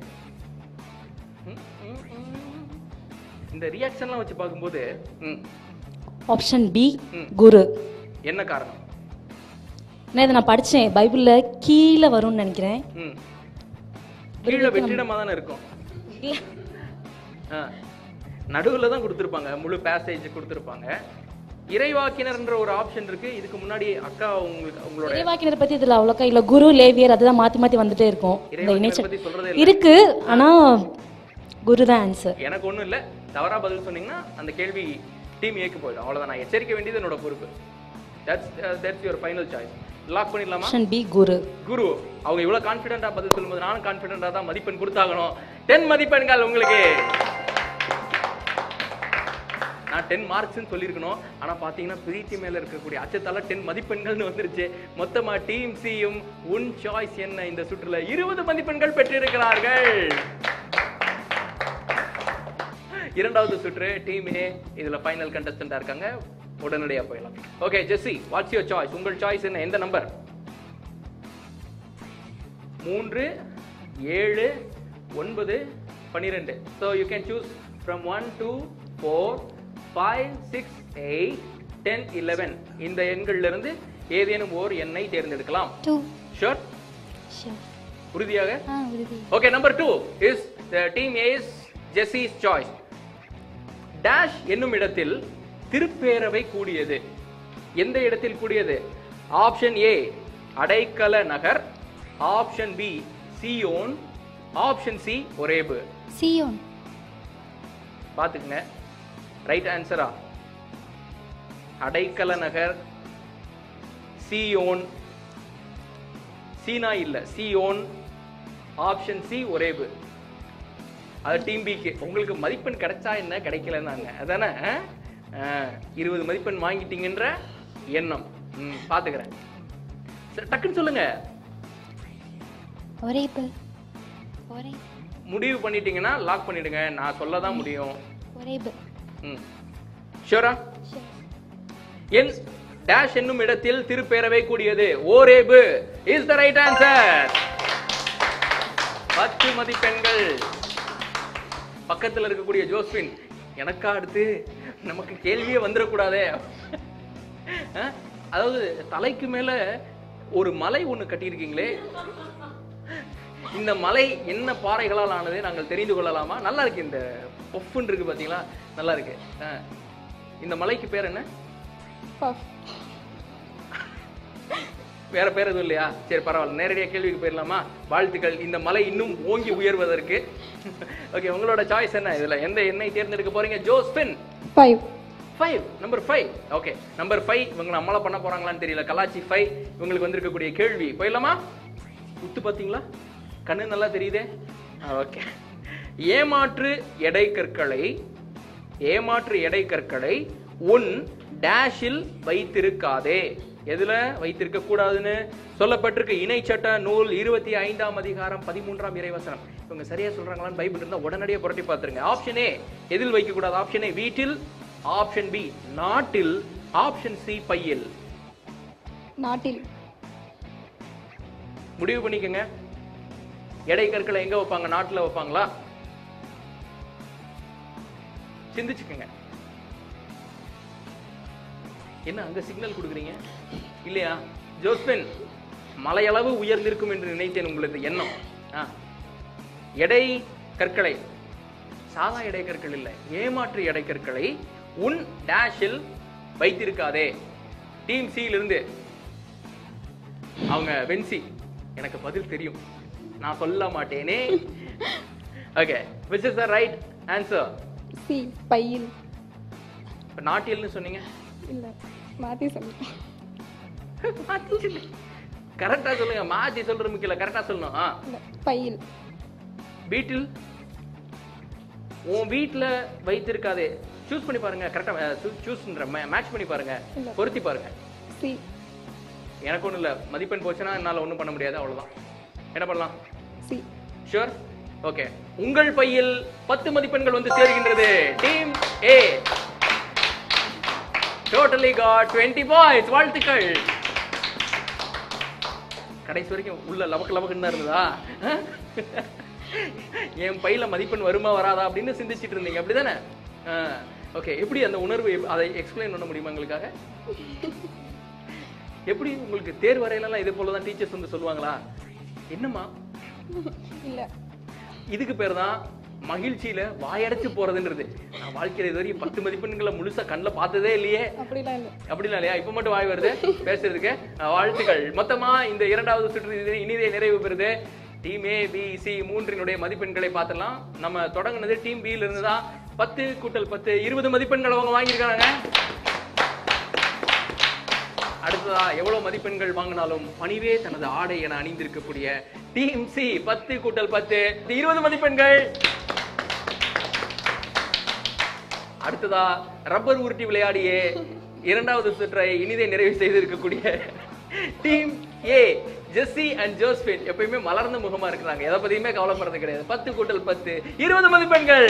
இந்த ரியாக்ஷன்லாம் வச்சு பார்க்கும்போது ஆப்ஷன் பி குரு. என்ன காரணம்? நான் இதை நான் படிச்சேன், பைபிள்ல கீழே வரும்னு நினைக்கிறேன். கீழே வெற்றிடமா தானே இருக்கும். நடுவுல தான் கொடுத்துருப்பாங்க, முழு பேசேஜ் கொடுத்துருப்பாங்க. இறைவாக்கினர்ன்ற ஒரு ஆப்ஷன் இருக்கு. இதுக்கு முன்னாடி அக்கா உங்களுக்கு உங்களோட இறைவாக்கினர் பத்தி இதுல அவ்வளோக்கா இல்ல. குரு லேவியர் அதுதான் மாத்தி மாத்தி வந்துட்டே இருக்கும். இருக்கு, ஆனா குரு தான் ஆன்சர். எனக்கு ஒண்ணும் இல்ல, தவறா பதில் சொன்னீங்கன்னா அந்த கேள்வி டீம் ஏக்கு போயிடும். அவ்வளவுதான். நான் எச்சரிக்க வேண்டியது என்னோட பொறுப்பு. That's that's your final choice. Lock பண்ணிடலாமா? ஆப்ஷன் பி குரு. குரு. அவங்க இவ்வளவு கான்ஃபிடென்ட்டா பதில் சொல்லும்போது நானும் கான்ஃபிடென்ட்டா தான் மதிப்பெண் கொடுத்தாகணும். டென் மதிப்பெண்கள் உங்களுக்கு. நான் டென் மார்க்ஸ்ன்னு சொல்லியிருக்கணும், ஆனா பாத்தீங்கன்னா பிரீத்தி மேல இருக்கக்கூடிய அச்சத்தால டென் மதிப்பெண்கள்னு வந்துருச்சு. மொத்தமா டீம் சியும் உன் சாய்ஸ் என்ன இந்த சுற்றுல இருபது மதிப்பெண்கள் பெற்றிருக்கிறார்கள். இரண்டாவது சுற்று டீம் ஏ இதுல ஃபைனல் கண்டஸ்டன்டா இருக்காங்க. உடனடியா போயிடலாம். Okay Jessy, what's your choice? உங்கள் சாய்ஸ் என்ன? எந்த நம்பர்? மூன்று, ஏழு, ஒன்பது, பன்னிரெண்டு. So you can choose from one two four five six eight ten eleven. இந்த எண்கள்ல இருந்து ஏதேனும் ஓர் எண்ணை தேர்ந்தெடுக்கலாம். ஷூர்? உறுதியாக? Okay, number two is the team A's Jessy's choice. Dash என்னும் இடத்தில் திருப்பேரவை கூடியது. எந்த இடத்தில் கூடியது? ஆப்ஷன் ஏ அடைக்கல நகர், option B Zion, option C Horeb. Zion. பாத்துக்கங்க, ரைட் ஆன்சரா? அடைக்கல நகர், சியோன், சீனா இல்ல சியோன், ஆப்ஷன் சி ஒரேபு. அது டீம் பிக்கு. உங்களுக்கு மதிப்பெண் கிடைச்சா என்ன, கிடைக்கலன்னாங்க அதானே? இருபது மதிப்பெண் வாங்கிட்டீங்கன்ற எண்ணம். ம், பாத்துக்கிறேன். டக்குன்னு சொல்லுங்க. ஒரேபு. ஒரே முடிவு பண்ணிட்டீங்கன்னா லாக் பண்ணிடுங்க. நான் சொல்ல தான் முடியும். ஒரேபு. ம், ஷூரா? என் டேஷ் என்னும் இடத்தில் திருப்பேரவை கூடியது. Horeb is the right answer. பத்து மதிப்பெண்கள். பக்கத்தில் இருக்கக்கூடிய ஜோஸ்பின், எனக்கா அடுத்து நமக்கு கேள்வியே வந்துடக்கூடாதே. அதாவது தலைக்கு மேல ஒரு மலை ஒண்ணு கட்டியிருக்கீங்களே, இந்த மலை என்ன பாறைகளால் ஆனது நாங்கள் தெரிந்து கொள்ளலாமா? நல்லா இருக்கு. இந்த பொஃப்னு இருக்கு பாத்தீங்களா, நல்லா இருக்கு. இந்த மலைக்கு பேர் என்ன? வேற பேர் எதுவும் இல்லையா? சரி, பரவாயில்ல. நேரடியாக கேள்விக்கு போயிடலாமா? வாழ்த்துக்கள், இந்த மலை இன்னும் ஓங்கி உயர்வதற்கு. ஓகே, உங்களோட சாய்ஸ் என்ன? இதுல எந்த எண்ணை தேர்ந்தெடுக்க போறீங்க Josephine? Five. Five number five okay number five இவங்க நம்மள பண்ண போறாங்களான்னு தெரியல. கலாச்சி ஃபைவ் இவங்களுக்கு வந்திருக்கக்கூடிய கேள்வி போயிடலாமா? உத்து பார்த்தீங்களா? கண்ணு நல்லா தெரியுதே. ஓகே ஏமாற்று எடை கற்களை ஏமாற்று எடை கற்களை உன் டேஷில் வைத்திருக்காதே. எதுல வைத்திருக்க கூடாதுன்னு சொல்லப்பட்டிருக்கு. இணை சட்ட நூல் இருபத்தி ஐந்தாம் அதிகாரம் பதிமூன்றாம் இறைவசனம். இவங்க சரியா சொல்றாங்களான்னு பைபிள் இருந்தா உடனடியே புரட்டி பார்த்துருங்க. ஆப்ஷன் ஏ எதில் வைக்க கூடாது? ஆப்ஷன் ஏ வீட்டில், ஆப்ஷன் பி நாட்டில், ஆப்ஷன் சி பையில். நாட்டில். முடிவு பண்ணிக்கங்க. எடை கற்களை எங்க வைப்பாங்க? நாட்டுல வைப்பாங்களா? சிந்திச்சுக்கங்க. என்ன அங்க சிக்னல் கொடுக்குறீங்க இல்லையா? ஜோஸ்பின் மலையளவு உயர்ந்திருக்கும் என்று நினைத்தேன் உங்களது எண்ணம். எடை கற்களை சாதா எடை கற்கள் இல்லை, ஏமாற்று எடை கற்களை உன் டேஷில் வைத்திருக்காதே. டீம் சி இருந்து அவங்க வென்சி எனக்கு பதில் தெரியும், நான் சொல்ல மாட்டேனே. Okay which is the right answer? C பையில். இப்ப நாட்டியல்னு சொன்னீங்க இல்ல மாத்தி சொல்லுங்க. கரெக்டா சொல்லுங்க. மாத்தி சொல்ற முக்கியம் இல்ல, கரெக்டா சொல்லணும். இல்ல பையில். வீட்டில் உன் வீட்ல வைத்திருக்காதே. சூஸ் பண்ணி பாருங்க. கரெக்டா சூஸ்ன்ற மேட்ச் பண்ணி பாருங்க, பொருத்தி பாருங்க. சி. எனக்கு ஒண்ணும் இல்ல, மதிப்பெண் போச்சுன்னா என்னால ஒண்ணும் பண்ண முடியாது, அவ்வளவுதான். என்ன பண்ணலாம்? சி. ஷூர். ஓகே உங்கள் பையில் பத்து மதிப்பெண்கள் வந்து சேர்கின்றது. Team A totally got twenty points. வாழ்த்துக்கள். கடைசி வரைக்கும் உள்ள லவக்கு லவக்குன்னு தான் இருந்ததா? என் பையில மதிப்பெண் வருமா வராதா அப்படின்னு சிந்திச்சிட்டு இருந்தீங்க, அப்படிதானே? ஓகே எப்படி அந்த உணர்வு அதை எக்ஸ்பிளைன் பண்ண முடியுமா எங்களுக்காக? எப்படி உங்களுக்கு தேர்வு வரையிலாம் இதே போலதான் டீச்சர்ஸ் வந்து சொல்லுவாங்களா? என்னம்மா இல்ல இதுக்கு பேர் தான் மகிழ்ச்சியில வாயடைச்சு போறதுன்றது. நான் வாழ்க்கையில இது வரைக்கும் பத்து மதிப்பெண்களை முழுசா கண்ணுல பார்த்ததே இல்லையே. அப்படிலாம் இல்ல. அப்படிலாம் இல்லையா? இப்ப மட்டும் வாய் வருது பேசுறதுக்கு. வாழ்த்துக்கள். மொத்தமா இந்த இரண்டாவது சுற்று இனிதே நிறைவு பெறுது. டீம் ஏ பி சி மூன்றினுடைய மதிப்பெண்களை பார்த்துலாம். நம்ம தொடங்கினது டீம் பில இருந்து தான். பத்து கூட்டல் பத்து இருபது மதிப்பெண்கள் அவங்க வாங்கியிருக்காங்க. அடுத்ததா எவ்வளவு மதிப்பெண்கள் வாங்கினாலும் பணிவே தனது ஆடை என அணிந்திருக்கக்கூடிய டீம் சி பத்து கூட்டல் பத்து இருபது மதிப்பெண்கள். அடுத்ததா ரப்பர் உருட்டி விளையாடிய இரண்டாவது சுற்றை இனிதே நிறைவு செய்திருக்கக்கூடிய team A Jessy and Josephine எப்பயுமே மலர்ந்த முகமா இருக்கிறாங்க, எதை பத்தியுமே கவலைப்படுறது கிடையாது. பத்து கூட்டல் பத்து இருபது மதிப்பெண்கள்.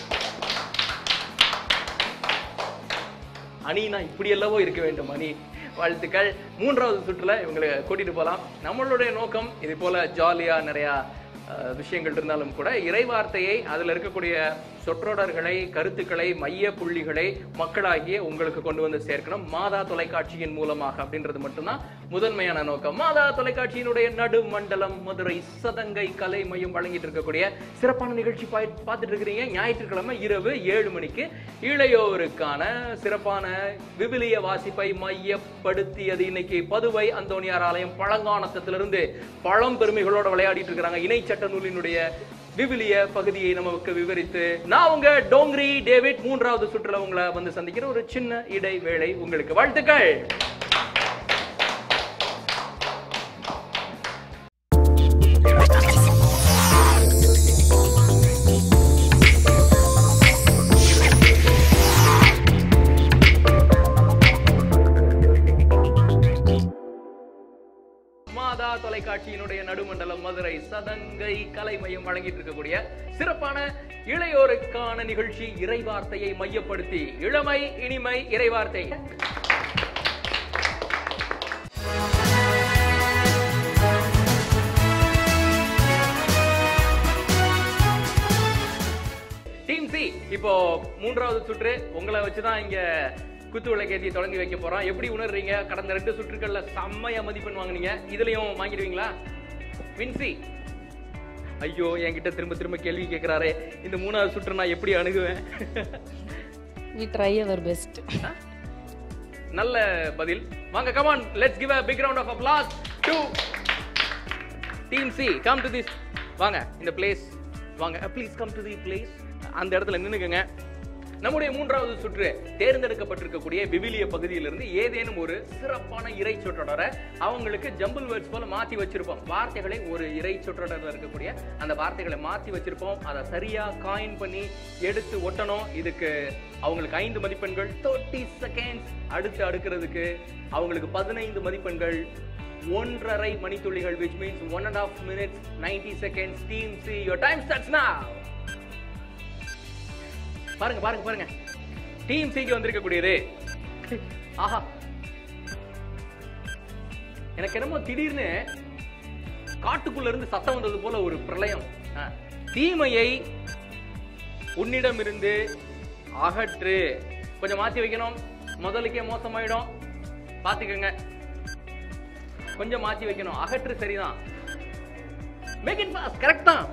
அணினா இப்படி எல்லாவோ இருக்க வேண்டும் அணி. வாழ்த்துக்கள். மூன்றாவது சுற்றுல இவங்களை கூட்டிட்டு போலாம். நம்மளுடைய நோக்கம் இது போல ஜாலியா நிறைய விஷயங்கள் இருந்தாலும் கூட இறைவார்த்தையை அதுல இருக்கக்கூடிய சொற்றொடர்களை கருத்துக்களை மைய புள்ளிகளை மக்களாகிய உங்களுக்கு கொண்டு வந்து சேர்க்கணும் மாதா தொலைக்காட்சியின் மூலமாக அப்படின்றது மட்டும்தான் முதன்மையான நோக்கம். மாதா தொலைக்காட்சியினுடைய நடுமண்டலம் மதுரை சதங்கை கலை மையம் வழங்கிட்டு இருக்கக்கூடிய சிறப்பான நிகழ்ச்சி பார்த்துட்டு இருக்கிறீங்க. ஞாயிற்றுக்கிழமை இரவு ஏழு மணிக்கு இளையோருக்கான சிறப்பான விவிலிய வாசிப்பை மையப்படுத்தியது. இன்னைக்கு பதுவை அந்தோனியார் ஆலயம் பழங்கானத்திலிருந்து பழம் பெருமைகளோட விளையாடிட்டு இருக்கிறாங்க. இணை சட்ட நூலினுடைய விவிலிய பகுதியை நமக்கு விவரித்து நான் உங்க டோங்கிரி டேவிட் மூன்றாவது சுற்றுல உங்களை வந்து சந்திக்கிற ஒரு சின்ன இடைவேளை உங்களுக்கு. வாழ்த்துக்கள். மாதா தொலைக்காட்சியினுடைய நடுமண்டலம் மதுரை சதங்கை கலை மையம் வழங்கிட்டு இருக்கக்கூடிய சிறப்பான இளையோருக்கான நிகழ்ச்சி இறைவார்த்தையை மையப்படுத்தி இளமை இனிமை இறைவார்த்தை. டீம் சி இப்போ மூன்றாவது சுற்று உங்களை வச்சுதான் இங்க குத்து விளக்கேத்தி தொடங்கி வைக்க போறோம். எப்படி உணர்றீங்க? கடந்த ரெண்டு சுற்றுக்கள்ல செம்மையா மதிப்பெண் வாங்குனீங்க, இதுலயும் வாங்கிடுவீங்களா? வின்சி ஐயோ என்கிட்ட திரும்ப திரும்ப கேள்வி கேட்கிறாரே, இந்த மூணாவது சுற்று நான் எப்படி அணுகுவேன்? we try our best. நல்ல பதில். வாங்க come on, let's give a big round of applause to team C. come to this. வாங்க இந்த place வாங்க, please come to the place. அந்த இடத்துல நின்னுக்குங்க. நம்முடைய மூன்றாவது சுற்று தேர்ந்தெடுக்கப்பட்டிருக்கக்கூடிய விவிலிய பகுதியிலிருந்து ஏதேனும் ஒரு சிறப்பான இறை சொற்றொடரை அவங்களுக்கு ஜம்பிள் வேர்ட்ஸ் போல மாத்தி வச்சிருப்போம். வார்த்தைகளை ஒரு இறை சொற்றொடர்ல இருக்கக்கூடிய அந்த வார்த்தைகளை மாத்தி வச்சிருப்போம். அதை சரியா காயின் பண்ணி எடுத்து ஒட்டணும். இதுக்கு அவங்களுக்கு ஐந்து மதிப்பெண்கள். தேர்ட்டி செகண்ட்ஸ் அடுத்து அடுக்கிறதுக்கு அவங்களுக்கு பதினைந்து மதிப்பெண்கள். ஒன்றரை மணித்துளிகள், which means one and a half minutes, ninety seconds. Team C, your time starts now. பாருங்க பாருங்க பாருங்க டீம் சிக்கு வந்திருக்கக்கூடியது. ஆஹா, எனக்கு என்னமோ திடீர்னு காட்டுக்குள்ள இருந்து சத்தம் வந்தது போல ஒரு பிரளயம். தீமையை உன்னிடம் இருந்து அகற்று. கொஞ்சம் மாத்தி வைக்கணும், முதலுக்கே மோசமாயிடும். பாத்துக்கங்க, கொஞ்சம் மாத்தி வைக்கணும். அகற்று சரிதான். Make it fast. கரெக்ட் தான்.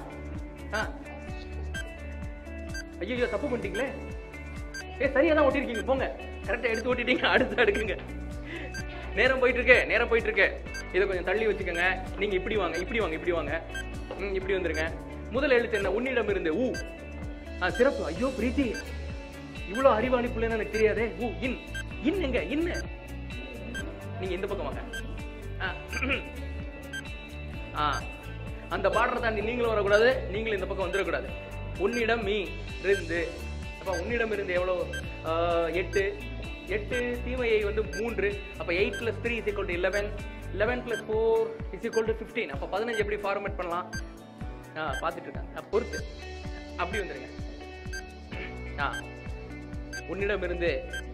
ஐயோ தப்பு பண்ணிட்டீங்களே. ஏ சரியா தான் ஓட்டிருக்கீங்க, போங்க. கரெக்டா எடுத்து ஓட்டிட்டீங்க. அடுத்து அடுக்குங்க. நேரம் போயிட்டு இருக்கு, நேரம் போயிட்டு இருக்கு. இதை கொஞ்சம் தள்ளி வச்சுக்கோங்க. நீங்க இப்படி வாங்க, இப்படி வாங்க, இப்படி வாங்க. ம் இப்படி வந்துருங்க. முதல் எழுத்து என்ன? உன்னிடம் இருந்து. ஊ. ஆ சிறப்பு. ஐயோ பிரீத்தி, இவ்வளவு அறிவாளி பிள்ளைன்னு எனக்கு தெரியாதே. ஊ இன். இன் எங்க? இன்னு நீங்க இந்த பக்கம் வாங்க. ஆ அந்த பார்டரை தாண்டி நீங்களும் வரக்கூடாது, நீங்களும் இந்த பக்கம் வந்துடக்கூடாது. உன்னிடம் மீ இருந்து. அப்ப உன்னிடம் இருந்து எவ்வளவு? எட்டு. எட்டு. தீமையை வந்து மூன்று. அப்ப eight plus three is equal to eleven. eleven plus four is equal to fifteen. அப்ப பதினஞ்சு எப்படி ஃபார்மேட் பண்ணலாம்? ஆ பார்த்துட்டு இருக்காங்க. பொறுத்து அப்படி வந்துருங்க. ஆ உன்னிடம் இருந்து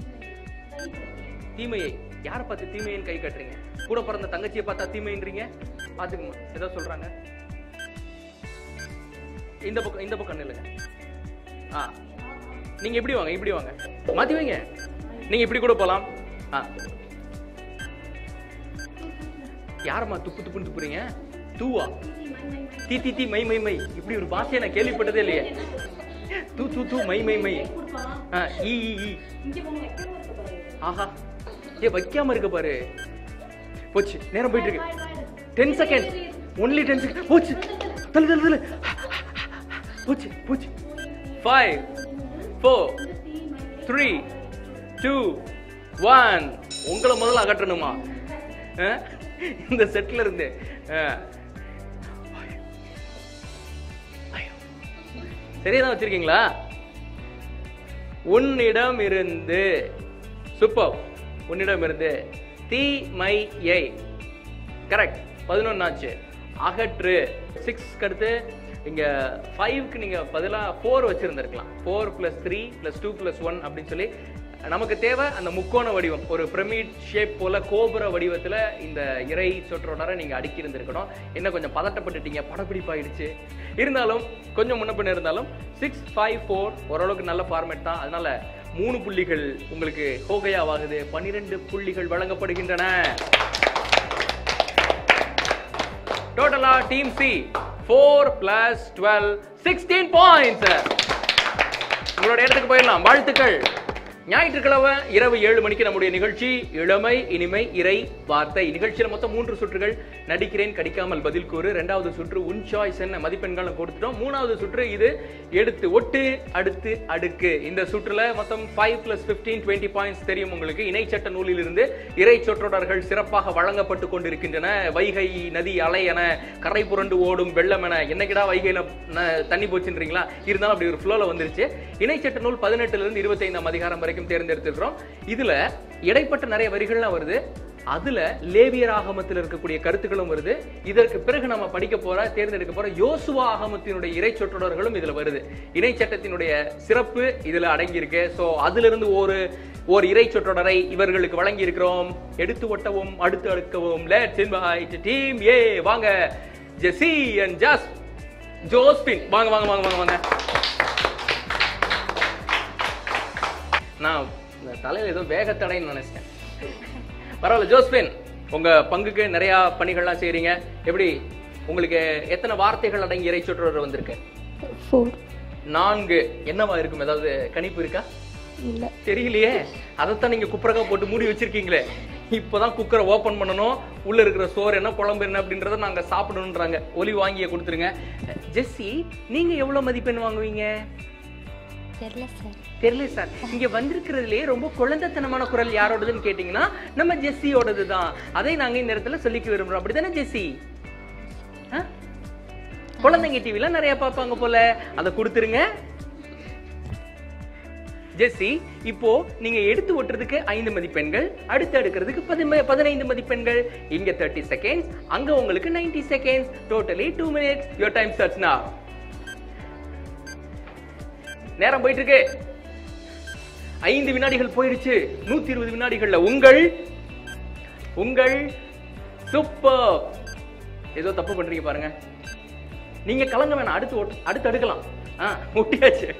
தீமையை. யாரை பார்த்து தீமையின் கை கட்டுறீங்க? கூட பிறந்த தங்கச்சியை பார்த்தா தீமைன்றீங்க. பாத்துக்கோங்க, ஏதோ சொல்றாங்க. இந்த பக்கம் இந்த பக்கம் இல்லைங்க. ஆ நீங்க இப்படி வாங்க, இப்படி வாங்க. மாத்தி வைங்க. நீங்க இப்படி கூட போலாம். ஆ யாரம்மா துப்பு துப்புன்னு துப்புறீங்க? தூவா? தீ தீ தீ மை மை மை. இப்படி ஒரு பாஷையை நான் கேள்விப்பட்டதே இல்லையே. தூ தூ தூ மை மை மை. ஆ ஈ ஈ ஈ. ஆஹா, ஏ வைக்காம இருக்க பாரு. போச்சு, நேரம் போயிட்டு இருக்கு. Ten second. Only ten second. போச்சு, தள்ளு தள்ளு தள்ளு. போச்சு போச்சு. Five four three two one. உங்களை முதல்ல அகற்றணுமா இந்த செட்ல இருந்து? சரியாதான் வச்சிருக்கீங்களா? உன்னிடம் இருந்து. சூப்பர். உன்னிடம் இருந்து தீமையை. கரெக்ட். பதினொன்னாச்சு. அகற்று. சிக்ஸ் அடுத்து இங்க ஃபைவ்க்கு நீங்க பதிலா ஃபோர் வச்சிருந்திருக்கலாம். Four plus three plus two plus one அப்படின்னு சொல்லி. நமக்கு தேவை அந்த முக்கோண வடிவம், ஒரு பிரமிட் ஷேப் போல கோபுர வடிவத்துல இந்த இறை சொற்றொடரை நீங்க அடுக்கி இருந்திருக்கணும். என்ன கொஞ்சம் பதட்டப்பட்டுட்டீங்க, படப்பிடிப்பாயிடுச்சு. இருந்தாலும் கொஞ்சம் முன்ன பின்ன இருந்தாலும் சிக்ஸ் ஃபைவ் ஃபோர் ஓரளவுக்கு நல்ல ஃபார்மேட் தான். அதனால மூணு புள்ளிகள் உங்களுக்கு ஹோகையாவாகுது. பன்னிரெண்டு புள்ளிகள் வழங்கப்படுகின்றன. டோட்டலா team C four plus twelve, sixteen points. உங்களோட இடத்துக்கு போயிடலாம். வாழ்த்துக்கள். ஞாயிற்றுக்கிழமை இரவு ஏழு மணிக்கு நம்முடைய நிகழ்ச்சி இளமை இனிமை இறை வார்த்தை. நிகழ்ச்சியில மொத்தம் மூன்று சுற்றுகள். நடிக்கிறேன், கடிக்காமல் பதில் கூறு. ரெண்டாவது சுற்று உன் சாய்ஸ் என்ன மதிப்பெண்கள் கொடுத்துட்டோம். மூணாவது சுற்று இது எடுத்து ஒட்டு அடுத்து அடுக்கு. இந்த சுற்றுல மொத்தம் five plus fifteen twenty points தெரியும் உங்களுக்கு. இணைச்சட்ட நூலில் இருந்து இறை சொற்றொடர்கள் சிறப்பாக வழங்கப்பட்டு கொண்டிருக்கின்றன. வைகை நதி அலை என, கரை புரண்டு ஓடும் வெள்ளம் என. என்னைக்கிடா வைகையில தண்ணி போச்சுன்றீங்களா? இருந்தாலும் அப்படி ஒரு ஃப்ளோல வந்துருச்சு. இணைச்சட்ட நூல் பதினெட்டுல இருந்து இருபத்தி ஐந்தாம் அதிகாரம் வரைக்கும் தேர்ந்தெடுத்திருக்கிறோம். இதுல இடைப்பட்ட நிறைய வரிகள்லாம் வருது. அதுல லேவியர் ஆகமத்தில் இருக்கக்கூடிய கருத்துக்களும் வருது. இதற்கு பிறகு நம்ம படிக்க போற தேர்ந்தெடுக்க போற யோசுவா ஆகமத்தினுடைய இறை சொற்றொடர்களும் இதுல வருது. இணை சட்டத்தினுடைய சிறப்பு இதுல அடங்கி இருக்கு. சோ அதுல இருந்து ஒரு ஒரு இறை சொற்றொடரை இவர்களுக்கு வழங்கி இருக்கிறோம். எடுத்து ஒட்டவும் அடுத்து அடுக்கவும். Let's invite team A. வாங்க ஜெசி அண்ட் ஜஸ் ஜோஸ்பின். வாங்க வாங்க வாங்க வாங்க வாங்க. நான் தலையில ஏதோ வேகத்தடைன்னு நினைச்சேன். பரவாயில்ல ஜோஸ்பின், உங்க பங்குக்கு நிறைய பணிகள்லாம் செய்றீங்க. எப்படி உங்களுக்கு எத்தனை வார்த்தைகள் அடங்கி இறை சொற்றொடர் வந்திருக்கு? நான்கு. என்னவா இருக்கும்? ஏதாவது கணிப்பு இருக்கா? இல்ல தெரியலையே. அதைத்தான் நீங்க குக்கரக்கா போட்டு மூடி வச்சிருக்கீங்களே. இப்பதான் குக்கரை ஓபன் பண்ணணும். உள்ள இருக்கிற சோறு என்ன குழம்பு என்ன அப்படின்றத நாங்க சாப்பிடணும்ன்றாங்க. ஒலி வாங்கிய கொடுத்துருங்க. ஜெஸ்ஸி, நீங்க எவ்வளவு மதிப்பெண் வாங்குவீங்க? தெரியல சார். தெரியல சார். இங்க வந்திருக்கிறதுலே ரொம்ப குழந்தைத்தனமான குரல் யாரோடதுன்னு கேட்டீங்கன்னா நம்ம ஜெஸ்ஸியோடது தான். அதை நாங்க இந்த இடத்துல சொல்லிக்க விரும்புறோம். அப்படிதானே ஜெஸ்ஸி? குழந்தைங்க டிவில நிறைய பார்ப்பாங்க போல, அதை கொடுத்துருங்க. ஜெஸ்ஸி, இப்போ நீங்க எடுத்து ஓட்டுறதுக்கு ஐந்து மதிப்பெண்கள், அடுத்து எடுக்கிறதுக்கு பதினைந்து மதிப்பெண்கள். இங்க தேர்ட்டி செகண்ட்ஸ், அங்க உங்களுக்கு ninety seconds. Totally two minutes. Your time starts now. நேரம் போயிட்டு இருக்கு. ஐந்து வினாடிகள் போயிடுச்சு. நூத்தி இருபது வினாடிகள்ல உங்கள் உங்கள் சூப்பர். ஏதோ தப்பு பண்றீங்க பாருங்க. நீங்க கலங்க வேணாம், அடுத்து அடுத்து எடுக்கலாம். ஒட்டியாச்சு.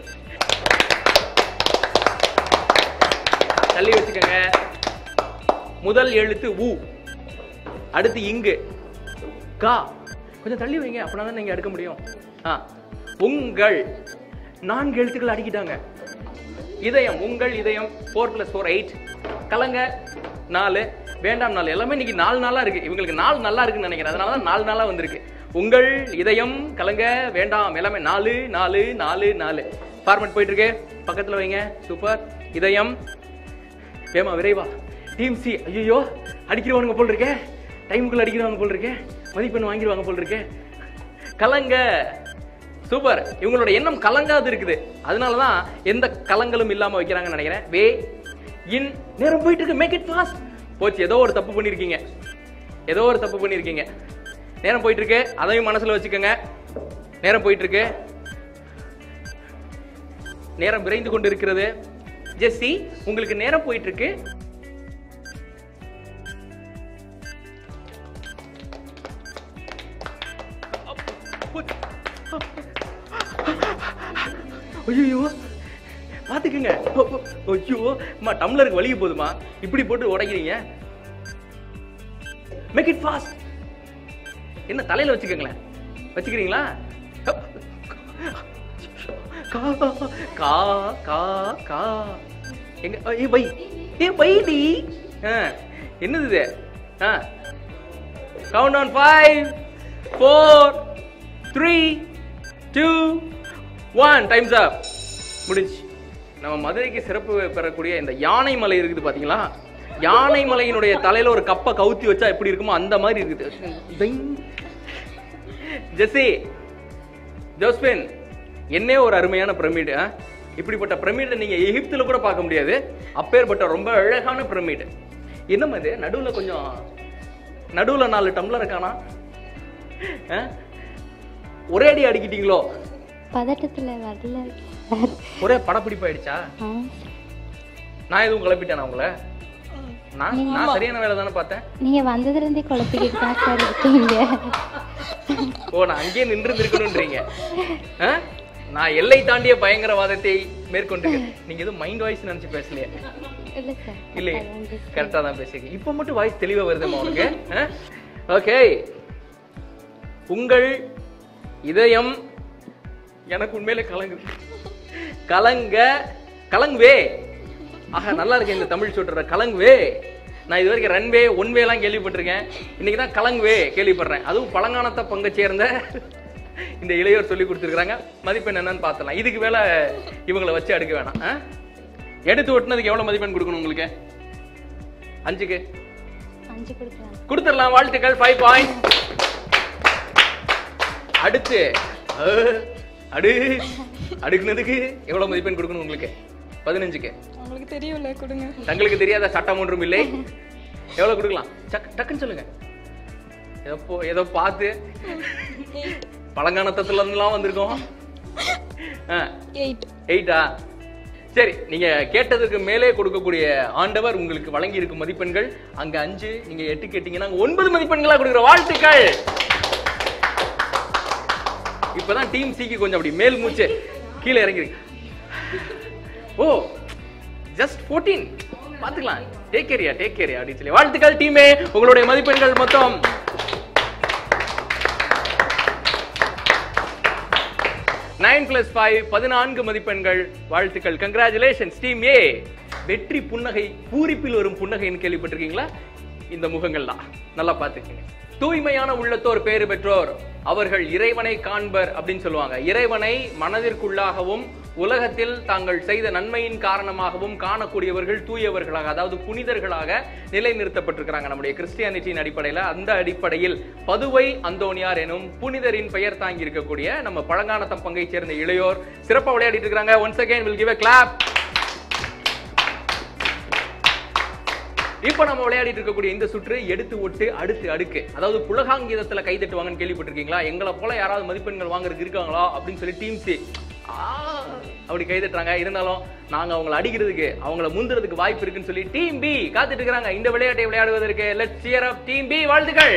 தள்ளி வச்சுக்கோங்க. முதல் எழுத்து உ, அடுத்து இங்கு கா. கொஞ்சம் தள்ளி வைங்க, அப்படின்னா நீங்க எடுக்க முடியும். உங்கள் நான்கு எழுத்துக்கள் அடிக்கிட்டாங்க. இதயம், உங்கள் இதயம். Four plus four eight. கலங்க நாலு. வேண்டாம் நாலு. எல்லாமே இன்னைக்கு நாலு நாளா இருக்கு. இவங்களுக்கு நாலு நல்லா இருக்குன்னு நினைக்கிறேன், அதனாலதான் நாலு நாளா வந்திருக்கு. உங்கள் இதயம் கலங்க வேண்டாம். எல்லாமே நாலு நாலு நாலு நாலு. ஃபார்மட் போயிட்டு இருக்கு. பக்கத்துல வைங்க. சூப்பர். இதயம். ஏமா விரைவா. Team C. ஐயோ, அடிக்கிறவனுங்க போல் இருக்கே. டைமுக்குள்ள அடிக்கிறவங்க போல் இருக்கே. மதிப்பெண் வாங்கிடுவாங்க போல் இருக்கே. கலங்க. சூப்பர். இவங்களோட எண்ணம் கலங்காது இருக்குது, அதனாலதான் எந்த கலங்களும் இல்லாம வைக்கிறாங்கன்னு நினைக்கிறேன். வே இன். நேரம் போயிட்டு இருக்கு. Make it fast. போச்சு. ஏதோ ஒரு தப்பு பண்ணிருக்கீங்க. ஏதோ ஒரு தப்பு பண்ணிருக்கீங்க. நேரம் போயிட்டு இருக்கு. அதையும் மனசுல வச்சுக்கோங்க. நேரம் போயிட்டு இருக்கு. நேரம் விரைந்து கொண்டு இருக்கிறது. ஜெஸ்ஸி, உங்களுக்கு நேரம் போயிட்டு இருக்கு. ஐயோ, பாத்துக்குங்க. ஐயோ, அம்மா டம்ளருக்கு வலிய போதுமா? இப்படி போட்டு உடைக்கிறீங்க. Make it fast. என்ன தலையில வச்சுக்கோங்களேன். வச்சுக்கிறீங்களா? கா கா கா கா. எங்க? ஏ பை, ஏ பைடி. என்னது இது? Count down. Five four three two one. Times up. முடிஞ்சு. நம்ம மதுரைக்கு சிறப்பு பெறக்கூடிய இந்த யானை மலை இருக்குது பாத்தீங்களா? யானை மலையினுடைய தலையில ஒரு கப்பை கவுத்தி வச்சா எப்படி இருக்குமோ அந்த மாதிரி இருக்குது. ஜெஸ்ஸி, ஜோஸ்பின், என்ன ஒரு அருமையான பிரமிடு. இப்படிப்பட்ட பிரமிடை நீங்க எகிப்துல கூட பார்க்க முடியாது. அப்பேற்பட்ட ரொம்ப அழகான பிரமிடு. என்ன இது? நடுவுல கொஞ்சம் நடுவுல நாலு டம்ளர் இருக்கானா? ஒரே அடி அடிக்கிட்டீங்களோ? பதட்டத்துல வரல. ஒரே படப்பிடிப்பு ஆயிடுச்சா? நான் எதுவும் குழப்பிட்டேனா உங்களை? நான் நான் சரியான வேலை தானே பார்த்தேன். நீங்க வந்ததுல இருந்தே குழப்பிக்கிட்டு தான் சார் இருக்கீங்க. ஓ, நான் அங்கேயே நின்று இருக்கணும்ன்றீங்க. நான் எல்லை தாண்டிய பயங்கரவாதத்தை மேற்கொண்டிருக்கேன். நீங்க எதுவும் மைண்ட் வாய்ஸ் நினைச்சு பேசலையே? இல்லையே, கரெக்டா தான் பேசுறீங்க. இப்ப மட்டும் வாய்ஸ் தெளிவா வருதுமா உனக்கு? ஓகே. உங்கள் இதயம் எனக்கு உண்மையிலே கலங்குது. கலங்க கலங்குவே. ஆஹா, நல்லா இருக்கு இந்த தமிழ் சொல்ற கலங்குவே. நான் இது வரைக்கும் ரன்வே ஒன்வே எல்லாம் கேள்விப்பட்டிருக்கேன். இன்னைக்கு தான் கலங்குவே கேள்விப்படுறேன். அதுவும் பழங்கானத்தை பங்கை சேர்ந்த இந்த இளையோர் சொல்லி கொடுத்துருக்காங்க. மதிப்பெண் என்னன்னு பார்த்தலாம். இதுக்கு மேல இவங்களை வச்சு அடுக்க வேணாம். எடுத்து ஓட்டுனதுக்கு எவ்வளவு மதிப்பெண் கொடுக்கணும் உங்களுக்கு? அஞ்சுக்கு அஞ்சு கொடுக்கலாம். கொடுத்துடலாம். வாழ்த்துக்கள். Five point. அடுத்து அடு அடுக்குனதுக்கு எவ்வளவு மதிப்பெண் கொடுக்கணும் உங்களுக்கு? பதினஞ்சுக்கு. உங்களுக்கு தெரியல, கொடுங்க. தங்களுக்கு தெரியாத சட்டம் ஒன்றும் இல்லை. எவ்வளவு கொடுக்கலாம்? டக்குன்னு சொல்லுங்க. ஏதோ ஏதோ பார்த்து பழங்கானத்துல இருந்துலாம் வந்திருக்கோம். எயிட்டா? சரி, நீங்க கேட்டதுக்கு மேலே கொடுக்கக்கூடிய ஆண்டவர் உங்களுக்கு வழங்கி இருக்கும் மதிப்பெண்கள் அங்க அஞ்சு, நீங்க எட்டு கேட்டீங்கன்னா ஒன்பது மதிப்பெண்களா கொடுக்குற. வாழ்த்துக்கள். இப்பதான் டீம் சிக்கு கொஞ்சம் அப்படி மேல் மூச்சு கீழே இறங்கி. ஓ, ஜஸ்ட் பதினான்கு. பாத்துக்கலாம். டேக் கேரியா டேக் கேரியா அப்படின்னு சொல்லி வாழ்த்துக்கள் டீமே. உங்களுடைய மதிப்பெண்கள் மொத்தம் நைன் பிளஸ் ஃபைவ் பதினான்கு மதிப்பெண்கள். வாழ்த்துக்கள். Congratulations team A. வெற்றி புன்னகை, பூரிப்பில் வரும் புன்னகைன்னு கேள்விப்பட்டிருக்கீங்களா? இந்த முகங்கள் தான். நல்லா பாத்துக்கீங்க. தூய்மையான உள்ளத்தோர் பேறு பெற்றோர், அவர்கள் இறைவனை காண்பர் அப்படின்னு சொல்லுவாங்க. இறைவனை மனதிற்குள்ளாகவும் உலகத்தில் தாங்கள் செய்த நன்மையின் காரணமாகவும் காணக்கூடியவர்கள் தூயவர்களாக, அதாவது புனிதர்களாக நிலைநிறுத்தப்பட்டிருக்கிறாங்க நம்முடைய கிறிஸ்டியானிட்டியின் அடிப்படையில். அந்த அடிப்படையில் பதுவை அந்தோனியார் எனும் புனிதரின் பெயர் தாங்கி இருக்கக்கூடிய நம்ம பழங்கானத்தம் பங்கை சேர்ந்த இளையோர் சிறப்பாக விளையாடிட்டு இருக்காங்க. Once again will give a clap. இப்ப நம்ம விளையாடிட்டு இருக்கக்கூடிய இந்த சுற்று எடுத்து ஒட்டு அடுத்து அடுக்கு, அதாவது புலகாங்கீதத்துல கை தட்டுவாங்கன்னு கேள்விப்பட்டிருக்கீங்களா? எங்களை போல யாராவது மதிப்பெண்கள் வாங்குறதுக்கு இருக்காங்களா அப்படின்னு சொல்லி டீம்ஸ் அப்படி கை தட்டுறாங்க. இருந்தாலும் நாங்க அவங்களை அடிக்கிறதுக்கு, அவங்களை முந்துறதுக்கு வாய்ப்பு இருக்குன்னு சொல்லி டீம் பி காத்துட்டு இருக்காங்க இந்த விளையாட்டை விளையாடுவதற்கு. Let's cheer up team B. வாழ்த்துக்கள்.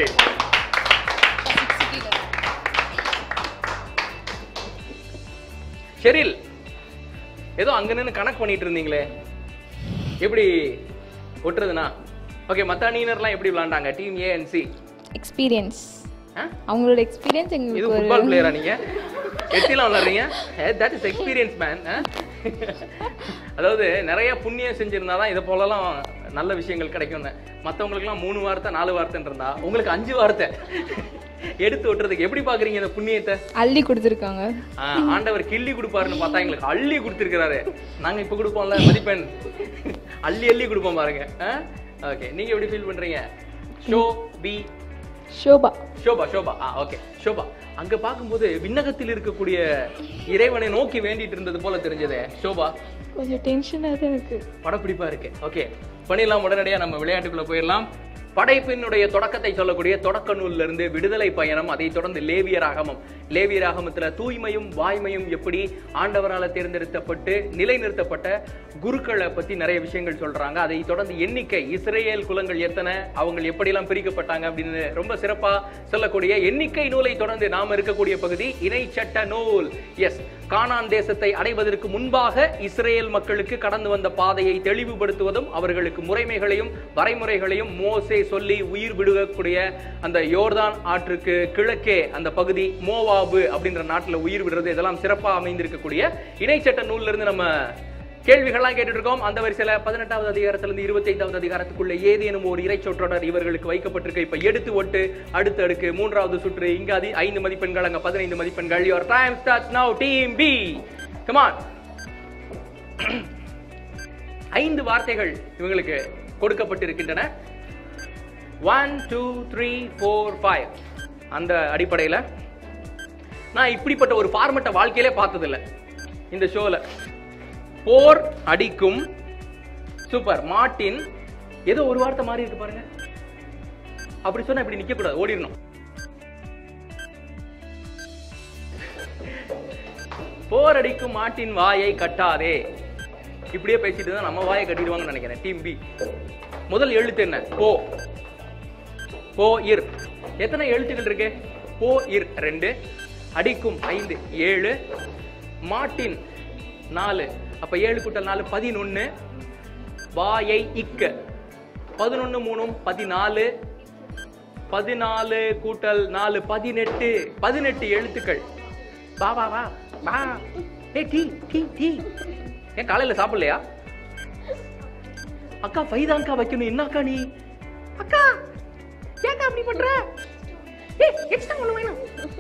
ஷெரில், ஏதோ அங்க நின்று கணக்கு பண்ணிட்டு இருந்தீங்களே, எப்படி ஒட்டுறதுனா? ஓகே, மத்த அணியினர்லாம் எப்படி விளையாண்டாங்க? Team A and C experience, அவங்களோட எக்ஸ்பீரியன்ஸ் எங்களுக்கு. இது ஃபுட்பால் பிளேயரா நீங்க? எத்திலாம் விளையாடுறீங்க? That is experience man. அதாவது நிறைய புண்ணியம் செஞ்சிருந்தாதான் இதை போலலாம் நல்ல விஷயங்கள் கிடைக்கும்னு. மற்றவங்களுக்குலாம் மூணு வார்த்தை நாலு வார்த்தைன்னு இருந்தா உங்களுக்கு அஞ்சு வார்த்தை எடுத்து விட்டுறதுக்கு எப்படி பாக்குறீங்க இந்த புண்ணியத்தை? அள்ளி கொடுத்துருக்காங்க. ஆண்டவர் கிள்ளி கொடுப்பாருன்னு பார்த்தா எங்களுக்கு அள்ளி கொடுத்துருக்கிறாரு. நாங்க இப்ப கொடுப்போம்ல மதிப்பெண், அள்ளி அள்ளி கொடுப்போம் பாருங்க. ஓகே, நீங்க எப்படி ஃபீல் பண்றீங்க? ஷோ பி ஷோபா. ஷோபா ஷோபா ஆ ஓகே ஷோபா. அங்க பாக்கும்போது விண்ணகத்தில் இருக்கக்கூடிய இறைவனை நோக்கி வேண்டிட்டு இருந்தது போல தெரிஞ்சதே ஷோபா. கொஞ்சம் டென்ஷனா தான் இருக்கு, படப்பிடிப்பா இருக்கு. ஓகே, பண்ணிடலாம். உடனடியா நம்ம விளையாட்டுக்குள்ள போயிடலாம். படைப்பினுடைய தொடக்கத்தை சொல்லக்கூடிய தொடக்க நூல்ல இருந்து விடுதலை பயணம், அதை தொடர்ந்து லேவியராகமம். லேவியராகமத்துல தூய்மையும் வாய்மையும் எப்படி ஆண்டவரால தேர்ந்தெடுக்கப்பட்டு நிலைநிறுத்தப்பட்ட குருக்களை பத்தி நிறைய விஷயங்கள் சொல்றாங்க. அதை தொடர்ந்து எண்ணிக்கை, இஸ்ரேல் குலங்கள் எத்தனை, அவங்க எப்படியெல்லாம் பிரிக்கப்பட்டாங்க அப்படின்னு ரொம்ப சிறப்பா சொல்லக்கூடிய எண்ணிக்கை நூலை தொடர்ந்து நாம இருக்கக்கூடிய பகுதி இணை சட்ட நூல். எஸ், கானான் தேசத்தை அடைவதற்கு முன்பாக இஸ்ரேல் மக்களுக்கு கடந்து வந்த பாதையை தெளிவுபடுத்துவதும் அவர்களுக்கு முறைமைகளையும் வரைமுறைகளையும் மோசே சொல்லி உயிர் விடுவக்கூடிய அந்த யோர்தான் ஆற்றுக்கு கிழக்கே அந்த பகுதி மோவாபு அப்படின்ற நாட்டுல உயிர் விடுறது, இதெல்லாம் சிறப்பா அமைந்திருக்கக்கூடிய இணைச்சட்ட நூல்ல இருந்து நம்ம கேள்விகள்லாம் கேட்டுட்டு இருக்கோம். அந்த வரிசையில பதினெட்டாவது அதிகாரத்திலிருந்து இருபத்தி ஐந்தாவது அதிகாரத்துக்குள்ள ஏதேனும் ஒரு இறைச்சொற்றொடர் இவர்களுக்கு வைக்கப்பட்டிருக்கு. இப்ப எடுத்து ஒட்டு அடுத்து அடுக்கு மூன்றாவது சுற்று. இங்க அது ஐந்து மதிப்பெண்கள், அங்க பதினைந்து மதிப்பெண்கள். Your time starts now, team B. Come on. ஐந்து வார்த்தைகள் இவங்களுக்கு கொடுக்கப்பட்டிருக்கின்றன. One two three four five. அந்த அடிப்படையில் நான் இப்படிப்பட்ட ஒரு ஃபார்மேட்டை வாழ்க்கையிலே பார்த்ததில்லை இந்த ஷோல. போர் அடிக்கும், சூப்பர், மார்ட்டின், ஏதோ ஒரு வார்த்தை மாறி இருக்கு பாருங்க. அப்படி சொன்னா இப்படி நிக்க கூடாது, ஓடிடணும். போர் அடிக்கும் மார்ட்டின் வாயை கட்டாதே. இப்படியே பேசிட்டு தான் நம்ம வாயை கட்டிடுவாங்கன்னு நினைக்கிறேன். டீம் பி முதல் எழுத்து என்ன? போ. போ இர். எத்தனை எழுத்துக்கள் இருக்கு? போ இர் ரெண்டு, அடிக்கும் ஐந்து, ஏழு, மார்ட்டின் நாலு. அப்ப ஏழு கூட்டல் நாலு பதினொன்னு. வாயை இக்க பதினொன்னு மூணும் பதினாலு. பதினாலு கூட்டல் நாலு பதினெட்டு. பதினெட்டு எழுத்துக்கள். வா வா வா வா. ஏ டீ டீ டீ. ஏன் காலையில சாப்பிடலையா? அக்கா ஃபைதாங்கா வைக்கணும். என்னக்கா நீ? அக்கா ஏக்கா அப்படி பண்ற? ஏய் எக்ஸ்ட்ரா ஒண்ணு வேணும்.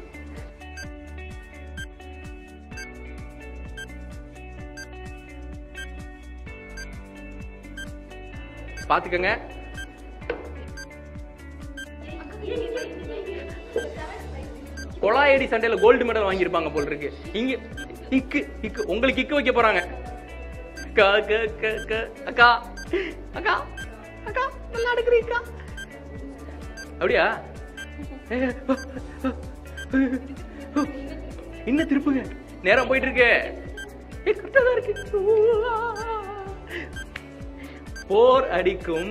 பாத்துக்கங்க. கொலாயடி சண்டையில கோல்டு மெடல் வாங்கியிருப்பாங்க போல் இருக்கு. இங்க இக்கு இக்கு உங்களுக்கு இக்கு வைக்க போறாங்க. அக்கா அக்கா அக்கா நல்லா எடுக்கிறீங்க. அப்படியா? இன்னும் திருப்புங்க, நேரம் போயிட்டு இருக்கு. போர் அடிக்கும்.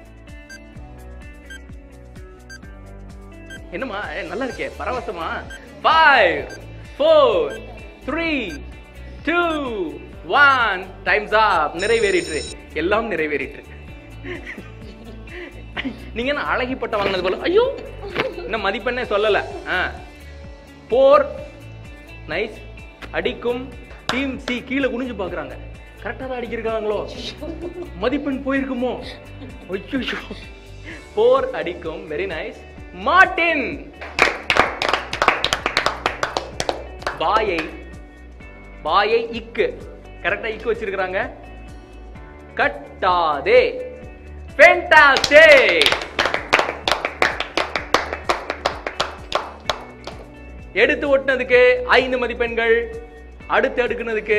என்னமா நல்லா இருக்கே, பரவசமா. Five four three two one. Times up. நிறைவேறிற்று, எல்லாம் நிறைவேறிற்று. நீங்க என்ன அழகிப்பட்ட வாங்கினது போல? ஐயோ, இன்னும் மதிப்பெண்ணே சொல்லல. போர் நைஸ். அடிக்கும். டீம் சி கீழே குனிஞ்சு பாக்குறாங்க. கரெக்டா தான் அடிக்கிறாங்களோ? மதிப்பெண் போயிருக்குமோ? ஐயோ. போர் அடிக்கும். Very nice. மார்ட்டின் வாயை வாயை இக்கு. கரெக்டா இக்கு வச்சிருக்காங்க. கட்டாதே. ஃபேண்டாஸ்டிக். எடுத்து ஒட்டினதுக்கு ஐந்து மதிப்பெண்கள். அடுத்து அடுக்குனதுக்கு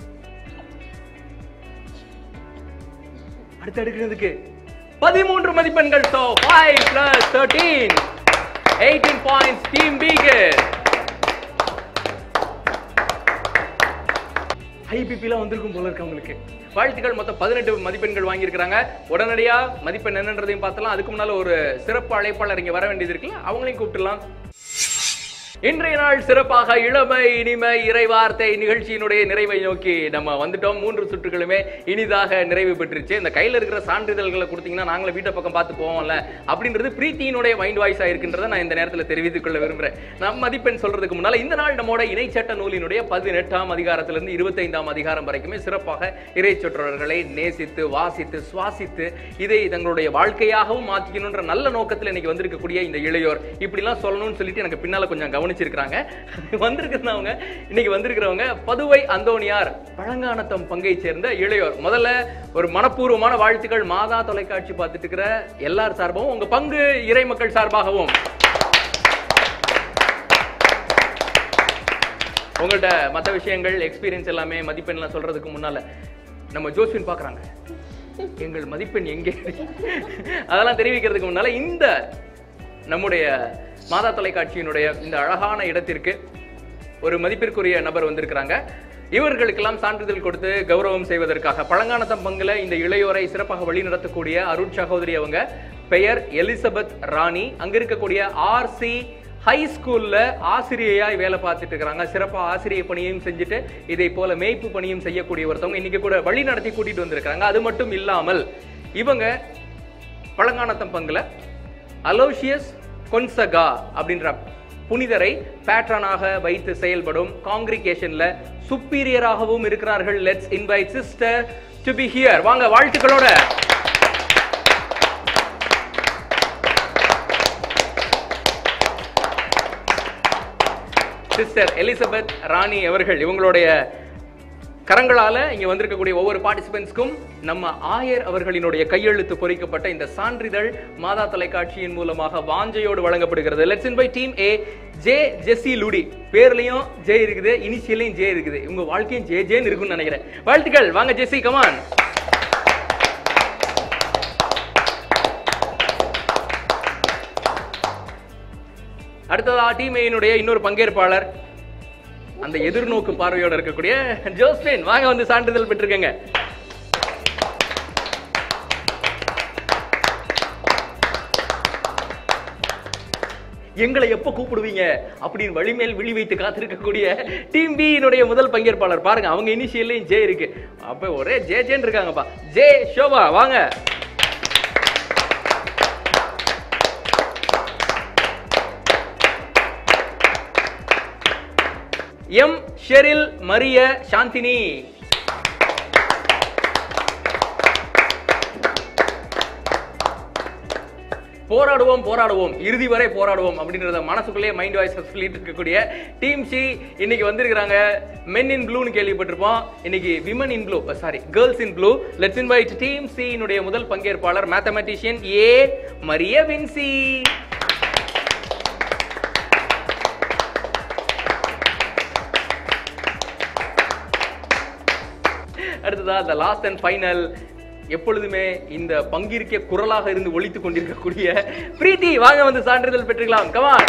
அடுத்து அடுக்குனதுக்கு பதிமூன்று மதிப்பெண்கள். So five plus thirteen eighteen points team பிக்கு. ஐபிபில வந்திருக்கும் போல இருக்கு உங்களுக்கு. வாழ்த்துக்கள். மொத்தம் பதினெட்டு மதிப்பெண்கள் வாங்கி இருக்காங்க. உடனடியா மதிப்பெண் என்னன்றதையும் பார்த்தலாம். அதுக்கு முன்னால ஒரு சிறப்பு அழைப்பாளர் இங்க வர வேண்டியது இருக்குல்ல, அவங்களையும் கூப்பிட்டுலாம். இன்றைய நாள் சிறப்பாக இளமை இனிமை இறைவார்த்தை நிகழ்ச்சியினுடைய நிறைவை நோக்கி நம்ம வந்துட்டோம். மூன்று சுற்றுகளுமே இனிதாக நிறைவு பெற்றுச்சு. இந்த கையில இருக்கிற சான்றிதழ்களை கொடுத்தீங்கன்னா நாங்களும் வீட்டை பக்கம் பார்த்து போவோம்ல அப்படின்றது பிரீத்தியினுடைய மைண்ட் வாய்ஸா இருக்கின்றதை நான் இந்த நேரத்தில் தெரிவித்துக் கொள்ள விரும்புறேன். நம் மதிப்பெண் சொல்றதுக்கு முன்னால இந்த நாள் நம்மோட இணைச்சட்ட நூலினுடைய பதினெட்டாம் அதிகாரத்திலிருந்து இருபத்தைந்தாம் அதிகாரம் வரைக்குமே சிறப்பாக இறை சொற்றொடர்களை நேசித்து வாசித்து சுவாசித்து இதை தங்களுடைய வாழ்க்கையாகவும் மாற்றிக்கணுன்ற நல்ல நோக்கத்தில் இன்னைக்கு வந்திருக்கக்கூடிய இந்த இளையோர் இப்படிலாம் சொல்லணும்னு சொல்லிட்டு எனக்கு பின்னால கொஞ்சம் கவனிச்சிருக்காங்க. வந்திருக்கிறவங்க இன்னைக்கு வந்திருக்கிறவங்க பதுவை அந்தோணியார் பழங்கானத்தம் பங்கை சேர்ந்த இளையோர். முதல்ல ஒரு மனப்பூர்வமான வாழ்த்துக்கள் மாதா தொலைக்காட்சி பார்த்துட்டு இருக்கிற எல்லார் சார்பாகவும் உங்க பங்கு இறை மக்கள் சார்பாகவும். உங்கள்ட்ட மற்ற விஷயங்கள் எக்ஸ்பீரியன்ஸ் எல்லாமே மதிப்பெண்லாம் சொல்றதுக்கு முன்னால நம்ம ஜோஸ்வின் பாக்குறாங்க, எங்கள் மதிப்பெண் எங்கே அதெல்லாம் தெரிவிக்கிறதுக்கு முன்னால இந்த நம்முடைய மாதா தொலைக்காட்சியினுடைய இந்த அழகான இடத்திற்கு ஒரு மதிப்பிற்குரிய நபர் வந்திருக்கிறாங்க. இவர்களுக்கெல்லாம் சான்றிதழ் கொடுத்து கௌரவம் செய்வதற்காக பழங்கானத்தம் பங்குல இந்த இளையோரை சிறப்பாக வழி நடத்தக்கூடிய அருட் சகோதரி. அவங்க பெயர் எலிசபெத் ராணி. அங்க இருக்கக்கூடிய ஆர்சி ஹை ஸ்கூல்ல ஆசிரியையாய் வேலை பார்த்துட்டு இருக்கிறாங்க. சிறப்பா ஆசிரியர் பணியையும் செஞ்சுட்டு இதை போல மேய்ப்பு பணியும் செய்யக்கூடிய ஒருத்தவங்க இன்னைக்கு கூட வழி நடத்தி கூட்டிட்டு வந்திருக்கிறாங்க. அது மட்டும் இல்லாமல் இவங்க பழங்கானத்தம் பங்குல அலோசியஸ் கொன்சகா அப்படின்ற புனிதரை பேட்ரனாக வைத்து செயல்படும் காங்கிரிகேஷன்ல சுப்பீரியராகவும் இருக்கிறார்கள். Let's invite sister to be here. வாங்க வாழ்த்துக்களோட. சிஸ்டர் எலிசபெத் ராணி அவர்கள் இவங்களுடைய கரங்களால இங்க வந்திருக்கக்கூடிய ஒவ்வொரு பார்ட்டிசிபென்ட்ஸ்க்கும் நம்ம ஆயர் அவர்களினுடைய கையெழுத்து பொறிக்கப்பட்ட இந்த சான்றிதழ் மாதா தொலைக்காட்சியின் மூலமாக வாஞ்சையோடு வழங்கப்படுகிறது. Let's invite team A J Jessie லுடி. பேர்லயும் ஜே இருக்குது, இனிஷியலையும் ஜே இருக்குது. உங்க வாழ்க்கையும் ஜே ஜேன்னு இருக்குன்னு நினைக்கிறேன். வாழ்த்துக்கள். வாங்க ஜெசி, கமான். அடுத்ததா டீம் ஏனுடைய இன்னொரு பங்கேற்பாளர் அந்த எதிர்நோக்கு பார்வையோட இருக்கக்கூடிய ஜோஸ்பின். வாங்க வந்து சான்றிதழ் பெற்றிருக்கங்க. எங்களை எப்ப கூப்பிடுவீங்க அப்படின்னு வழிமேல் விழி வைத்து காத்திருக்கக்கூடிய டீம் பி முதல் பங்கேற்பாளர் பாருங்க. அவங்க இனிஷியல்லையும் ஜே இருக்கு. அப்ப ஒரே ஜே ஜேன்னு இருக்காங்கப்பா. ஜே ஷோபா வாங்க. M Sheryl Maria Shanthini. போராடுவோம் போராடுவோம் இறுதி வரை போராடுவோம் அப்படின்றத மனசுக்குள்ளே மைண்ட் வாய்ஸ் சொல்லிட்டு இருக்கக்கூடிய டீம் சி இன்னைக்கு வந்திருக்காங்க. மென் இன் ப்ளூன்னு கேள்விப்பட்டிருப்போம். இன்னைக்கு women in blue, sorry girls in blue. Let's invite team C இனுடைய முதல் பங்கேற்பாளர் மேத்தமெட்டிஷியன் ஏ மரிய வின்சி. அடுத்ததா the last and final எப்பொழுதுமே இந்த பங்கிற்கே குரலாக இருந்து ஒலித்துக் கொண்டிருக்கக்கூடிய பிரீத்தி. வாங்க வந்து சான்றிதழ் பெற்றுக்கலாம். கமான்.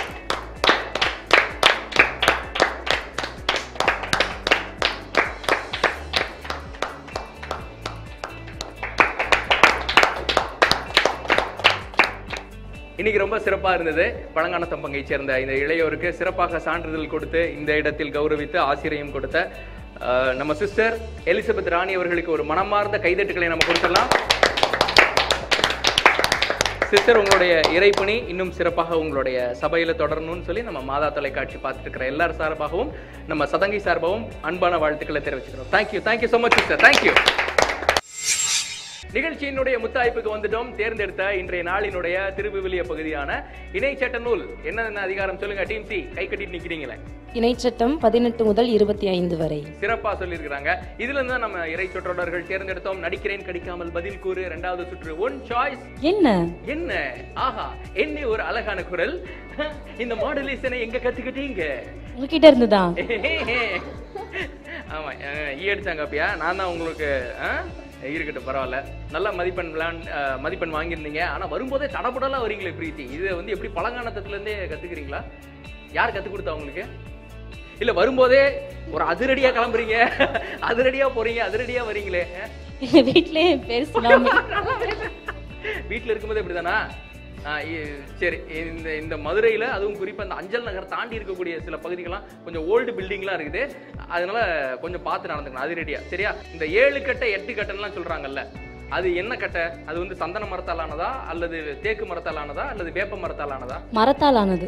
இன்னைக்கு ரொம்ப சிறப்பா இருந்தது. பழங்கானத்தம் பங்கை சேர்ந்த இந்த இளையோருக்கு சிறப்பாக சான்றிதழ் கொடுத்து இந்த இடத்தில் கௌரவித்து ஆசிரியம் கொடுத்த நம்ம சிஸ்டர் எலிசபெத் ராணி அவர்களுக்கு ஒரு மனமார்ந்த கைதட்டுகளை நம்ம கொடுத்துடலாம். சிஸ்டர், உங்களுடைய இறைப்பணி இன்னும் சிறப்பாக உங்களுடைய சபையில தொடரணும்னு சொல்லி நம்ம மாதா தொலைக்காட்சி பார்த்துட்டு இருக்கிற எல்லார் சார்பாகவும் நம்ம சதங்கி சார்பாகவும் அன்பான வாழ்த்துக்களை தெரிவிச்சுக்கிறோம். Thank you thank you so much sister. Thank you. நிகழ்ச்சியினுடைய முத்தாய்ப்புக்கு வந்துட்டோம். தேர்ந்தெடுத்த இன்றைய நாளினுடைய திருவிவிலிய பகுதியான இணைச்சட்ட நூல் என்ன அதிகாரம் சொல்லுங்க. டீம் சி கை கட்டிட்டு நிக்கிறீங்களே. இணைச்சட்டம் பதினெட்டு முதல் இருபத்தி ஐந்து வரை சிறப்பா சொல்லியிருக்கிறாங்க. இதுல இருந்து நம்ம இறை சொற்றொடர்கள் தேர்ந்தெடுத்தோம். நடிக்கிறேன் கடிக்காமல் பதில் கூறு இரண்டாவது சுற்று. ஒன் சாய்ஸ் என்ன என்ன ஆஹா என்ன ஒரு அழகான குரல். இந்த மாடுலேஷனை எங்க கத்துக்கிட்டீங்க? உங்ககிட்ட இருந்துதான். ஆமா ஈ அடிச்சாங்க அப்பயா. நான் தான் உங்களுக்கு இருக்கட்டும் பரவாயில்ல. நல்ல மதிப்பெண் மதிப்பெண் வாங்கியிருந்தீங்க. ஆனா வரும்போதே தடபுடலாம் வரீங்களே பிரீத்தி. இது வந்து எப்படி பழங்கானத்துல இருந்தே கத்துக்கிறீங்களா? யார் கத்து கொடுத்தா உங்களுக்கு? இல்ல வரும்போதே ஒரு அதிரடியா கிளம்புறீங்க, அதிரடியா போறீங்க, அதிரடியா வரீங்களே. வீட்லயே பெருசு வீட்டுல இருக்கும்போது இப்படிதானா? சரி. இந்த இந்த மதுரையில அதுவும் குறிப்பா இந்த அஞ்சல் நகர் தாண்டி இருக்கக்கூடிய சில பகுதிகள்லாம் கொஞ்சம் ஓல்டு பில்டிங்லாம் இருக்குது. அதனால கொஞ்சம் பார்த்து நடந்துக்கணும் அதிரடியா. சரியா? இந்த ஏழு கட்டை எட்டு கட்டைலாம் சொல்றாங்கல்ல, அது என்ன கட்டை? அது வந்து சந்தன மரத்தால் ஆனதா அல்லது தேக்கு மரத்தால் ஆனதா அல்லது வேப்ப மரத்தால் ஆனதா? மரத்தால் ஆனது.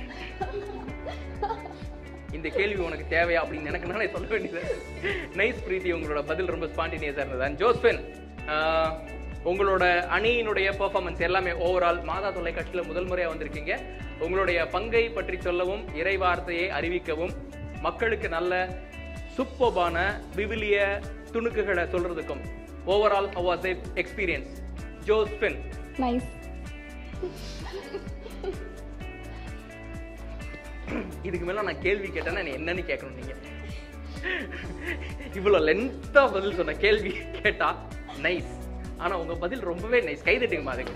இந்த கேள்வி உனக்கு தேவையா அப்படின்னு எனக்கு நானே சொல்ல வேண்டியது. நைஸ் பிரீத்தி, உங்களோட பதில் ரொம்ப ஸ்பான்டேனியஸா இருந்தது. ஜோஸ்பின், உங்களோட அணியினுடைய பெர்ஃபார்மன்ஸ் எல்லாமே ஓவரால் மாதா தொலைக்காட்சியில முதல் முறையா வந்திருக்கீங்க. உங்களுடைய பங்கை பற்றி சொல்லவும், இறை வார்த்தையை அறிவிக்கவும், மக்களுக்கு நல்ல சூப்பர்பான விவிலிய துணுக்குகளை சொல்றதுக்கும் overall how was the experience? Josephine. Nice. இதுக்கு மேல நான் கேள்வி கேட்டேன்னா என்னன்னு கேட்கணும். நீங்க இவ்வளவு லென்த்தா பதில் சொன்ன கேள்வி கேட்டா நைஸ். ஆனா உங்க பதில் ரொம்பவே நைஸ். கைதட்டுங்க அதுக்கு.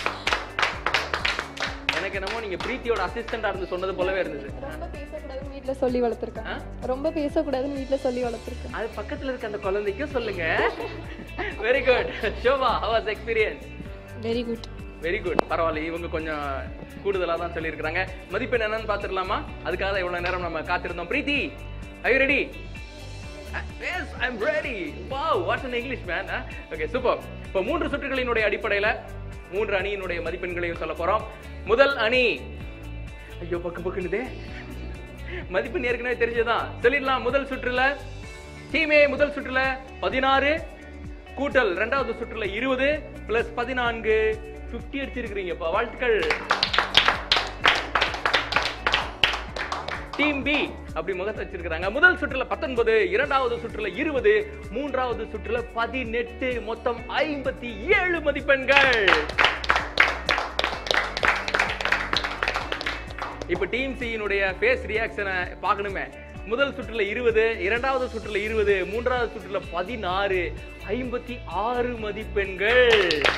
எனக்கு என்னமோ நீங்க பிரீத்தியோட அசிஸ்டண்டா இருந்து சொன்னது போலவே இருந்தது. ரொம்ப பேசக்கூடாதுன்னு வீட்ல சொல்லி வளர்த்திருக்கேன். ரொம்ப பேசக்கூடாதுன்னு வீட்ல சொல்லி வளர்த்திருக்கேன். அது பக்கத்துல இருக்க அந்த குழந்தைக்கும் சொல்லுங்க. Very good. Shobha, how was the experience? Very good. Very good. பரவாயில்ல, இவங்க கொஞ்சம் கூடுதலா தான் சொல்லியிருக்காங்க. மதிப்பெண் என்னன்னு பாத்துடலாமா? அதுக்காக தான் இவ்வளவு நேரம் நம்ம காத்திருந்தோம். பிரீத்தி, are you ready? Yes, I'm ready. Wow, what an English man. Okay, super. இப்போ மூன்று சுற்றுகளினுடைய அடிப்படையில மூன்று அணியினுடைய மதிப்பெண்களையும் சொல்ல போறோம். முதல் அணி, ஐயோ பக்கு பக்குனுதே, மதிப்பெண் ஏற்கனவே தெரிஞ்சதுதான், சொல்லிடலாம். முதல் சுற்றுல டீமே முதல் சுற்றுல பதினாறு கூட்டல் இரண்டாவது சுற்றுல இருபது பிளஸ் பதினான்கு பிப்டி அடிச்சிருக்கிறீங்கப்பா. வாழ்த்துக்கள். டீம் பி அப்படி முகத்தை வச்சிருக்காங்க. முதல் சுற்றுல பத்தொன்பது, இரண்டாவது சுற்றுல இருபது, மூன்றாவது சுற்றுல பதினெட்டு, மொத்தம் ஐம்பத்தி ஏழு மதிப்பெண்கள். இப்ப டீம் சியினுடைய ஃபேஸ் ரியாக்ஷனை பார்க்கணுமே. முதல் சுற்றுல இருபது, இரண்டாவது சுற்றுல இருபது, மூன்றாவது சுற்றுல பதினாறு, ஐம்பத்தி ஆறு மதிப்பெண்கள்.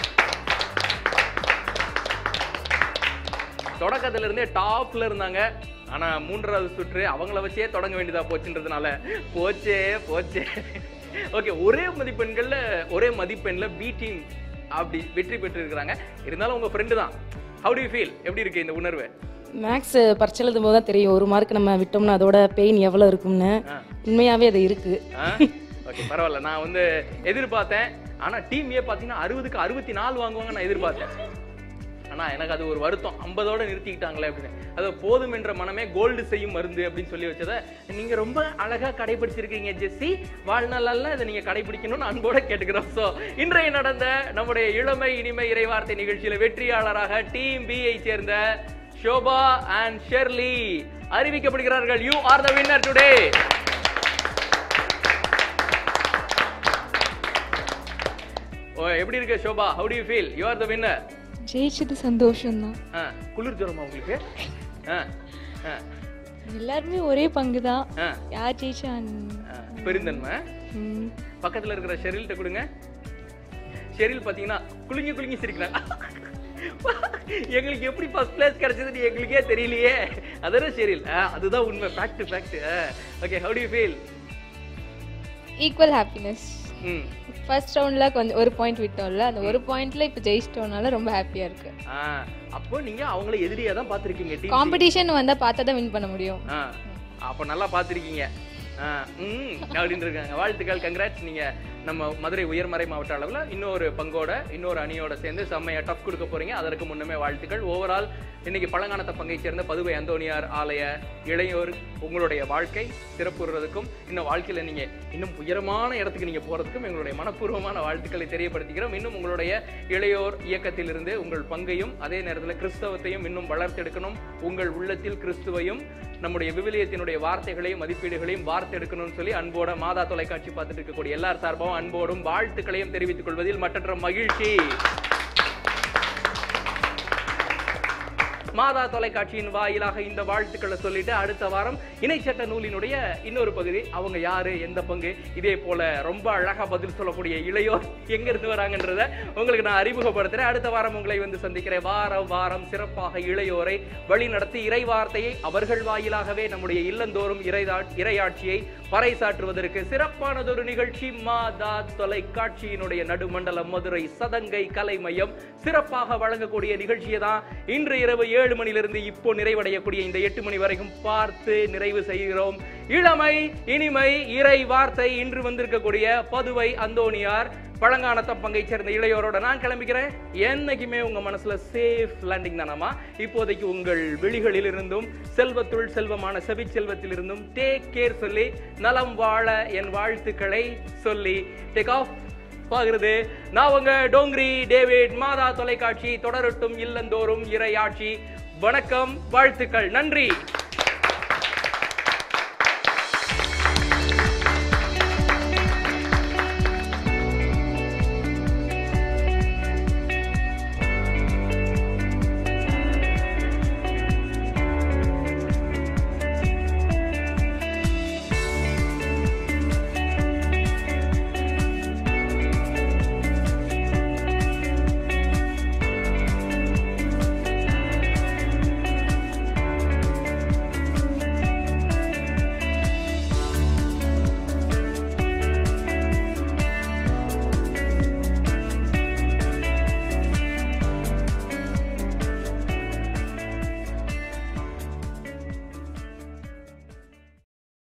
தொடக்கத்துல இருந்தே டாப்ல இருந்தாங்க. ஆனா மூன்றாவது சுற்று அவங்கள வச்சே தொடங்க வேண்டியதா போச்சுன்றதுனால போச்சே போச்சே. ஓகே, ஒரே மதிப்பெண்கள்ல ஒரே மதிப்பெண்ல பி டீம் அப்படி வெற்றி பெற்று இருக்கிறாங்க. இருந்தாலும் உங்க ஃப்ரெண்டு தான். How do you feel? எப்படி இருக்கு இந்த உணர்வு? மேக்ஸ் பரிச்சை எழுதும் போது தான் தெரியும் ஒரு மார்க் நம்ம விட்டோம்னா அதோட பெயின் எவ்வளவு இருக்கும்னு. உண்மையாவே அது இருக்கு. ஓகே, பரவாயில்ல. நான் வந்து எதிர்பார்த்தேன். ஆனா டீம் ஏ பாத்தீங்கன்னா அறுபதுக்கு அறுபத்தி நாலு வாங்குவாங்க நான் எதிர்பார்த்தேன். ஆனா எனக்கு அது ஒரு வருத்தம், ஐம்பதோட நிறுத்திக்கிட்டாங்களே அப்படின்னு. அது போதும் என்ற மனமே கோல்டு செய்யும் மருந்து அப்படின்னு சொல்லி வச்சதை நீங்க ரொம்ப அழகா கடைபிடிச்சிருக்கீங்க ஜெஸ்ஸி. வாழ்நாளெல்லாம் இதை நீங்க கடைபிடிக்கணும்னு அன்போட கேட்டுக்கிறோம். ஸோ இன்றைய நடந்த நம்முடைய இளமை இனிமை இறைவார்த்தை நிகழ்ச்சியில வெற்றியாளராக டீம் பி ஐ சேர்ந்த ஷோபா அண்ட் ஷெர்லி அறிவிக்கப்படுகிறார்கள். You are the winner today. ஓ, எப்படி இருக்கு Shobha? How do you feel? You are the winner. ஜெயிச்சது சந்தோஷம் தான். குளிர் ஜுரமா உங்களுக்கு? எல்லாருமே ஒரே பங்கு தான். யார் ஜெயிச்சா பெருந்தன்மை. பக்கத்துல இருக்கிற ஷெரில்ட்ட கொடுங்க. ஷெரில் பாத்தீங்கன்னா குலுங்கி குலுங்கி சிரிக்கிறாங்க. எங்களுக்கு எப்படி ஃபர்ஸ்ட் பிளேஸ் கிடைச்சது எங்களுக்கே தெரியலையே. அதான ஷெரில்? அதுதான் உண்மை. Fact fact. Okay, how do you feel? Equal happiness. First ரவுண்ட்ல கொஞ்சம் ஒரு பாயிண்ட் விட்டோம்ல, அந்த ஒரு பாயிண்ட்ல இப்ப ஜெயிச்சிட்டோம்னால ரொம்ப ஹாப்பியா இருக்கு. அப்போ நீங்க அவங்கள எதிரியா தான் பாத்துருக்கீங்க. டீம் காம்படிஷன் வந்தா பார்த்தா தான் வின் பண்ண முடியும். அப்ப நல்லா பாத்துருக்கீங்க. ம் அப்படின்னு இருக்காங்க. வாழ்த்துக்கள், கங்க்ராட்ஸ். நீங்க நம்ம மதுரை உயர்மறை மாவட்ட அளவில் இன்னொரு பங்கோட இன்னொரு அணியோட சேர்ந்து செம்மையா டஃப் கொடுக்க போறீங்க. அதற்கு முன்னமே வாழ்த்துக்கள். ஓவரால் இன்னைக்கு பழங்கானத்த பங்கை சேர்ந்த பதுவை அந்தோணியார் ஆலய இளையோர் உங்களுடைய வாழ்க்கை சிறப்புறதுக்கும் இன்னும் வாழ்க்கையில நீங்க இன்னும் உயரமான இடத்துக்கு நீங்க போறதுக்கும் எங்களுடைய மனப்பூர்வமான வாழ்த்துக்களை தெரியப்படுத்திக்கிறோம். இன்னும் உங்களுடைய இளையோர் இயக்கத்திலிருந்து உங்கள் பங்கையும் அதே நேரத்தில் கிறிஸ்தவத்தையும் இன்னும் வளர்த்தெடுக்கணும். உங்கள் உள்ளத்தில் கிறிஸ்துவையும் நம்முடைய விவிலியத்தினுடைய வார்த்தைகளையும் மதிப்பீடுகளையும் வார்த்தெடுக்கணும்னு சொல்லி அன்போட மாதா தொலைக்காட்சி பார்த்துட்டு இருக்கக்கூடிய எல்லார் சார்பாகவும் அன்போடும் வாழ்த்துக்களையும் தெரிவித்துக் கொள்வதில் மற்றற்ற மகிழ்ச்சி. மாதா தொலைக்காட்சியின் வாயிலாக இந்த வாழ்த்துக்களை சொல்லிட்டு அடுத்த வாரம் இணைச்சட்ட நூலினுடைய இன்னொரு பகுதி, அவங்க யாரு, எந்த பங்கு, இதே போல ரொம்ப அழகா பதில் சொல்லக்கூடிய இளையோர் எங்க இருந்து வராங்கன்றத உங்களுக்கு நான் அறிமுகப்படுத்துறேன். அடுத்த வாரம் உங்களை வந்து சந்திக்கிறேன். வாரம் வாரம் சிறப்பாக இளையோரை வழி நடத்தி இறை வார்த்தையை அவர்கள் வாயிலாகவே நம்முடைய இல்லந்தோறும் இறைதா இறையாட்சியை பறைசாற்றுவதற்கு சிறப்பானதொரு நிகழ்ச்சி மாதா தொலைக்காட்சியினுடைய நடுமண்டல மதுரை சதங்கை கலை மையம் சிறப்பாக வழங்கக்கூடிய நிகழ்ச்சியை தான் இன்று இரவு ஏழு மணிலிருந்து இப்போ நிறைவடையக்கூடிய இந்த எட்டு மணி வரைக்கும் பார்த்து நிறைவு செய்கிறோம். இளமை இனிமை இறை வார்த்தை இன்று வந்திருக்கக்கூடிய பதுவை அந்தோணியார் பழங்கானத்த பங்கை சேர்ந்த இளையோரோட நான் கிளம்பிக்கிறேன். என்னைக்குமே உங்க மனசுல சேஃப் லேண்டிங் தானாமா. இப்போதைக்கு உங்கள் விழிகளில் இருந்தும் செல்வத்துள் செல்வமான செவி செல்வத்தில் இருந்தும் டேக் கேர் சொல்லி நலம் வாழ என் வாழ்த்துக்களை சொல்லி டேக் ஆஃப் பாக்குறது. நான் உங்க டோங்கிரி டேவிட். மாதா தொலைக்காட்சி தொடரட்டும் இல்லந்தோறும் இறையாட்சி. வணக்கம், வாழ்த்துக்கள், நன்றி.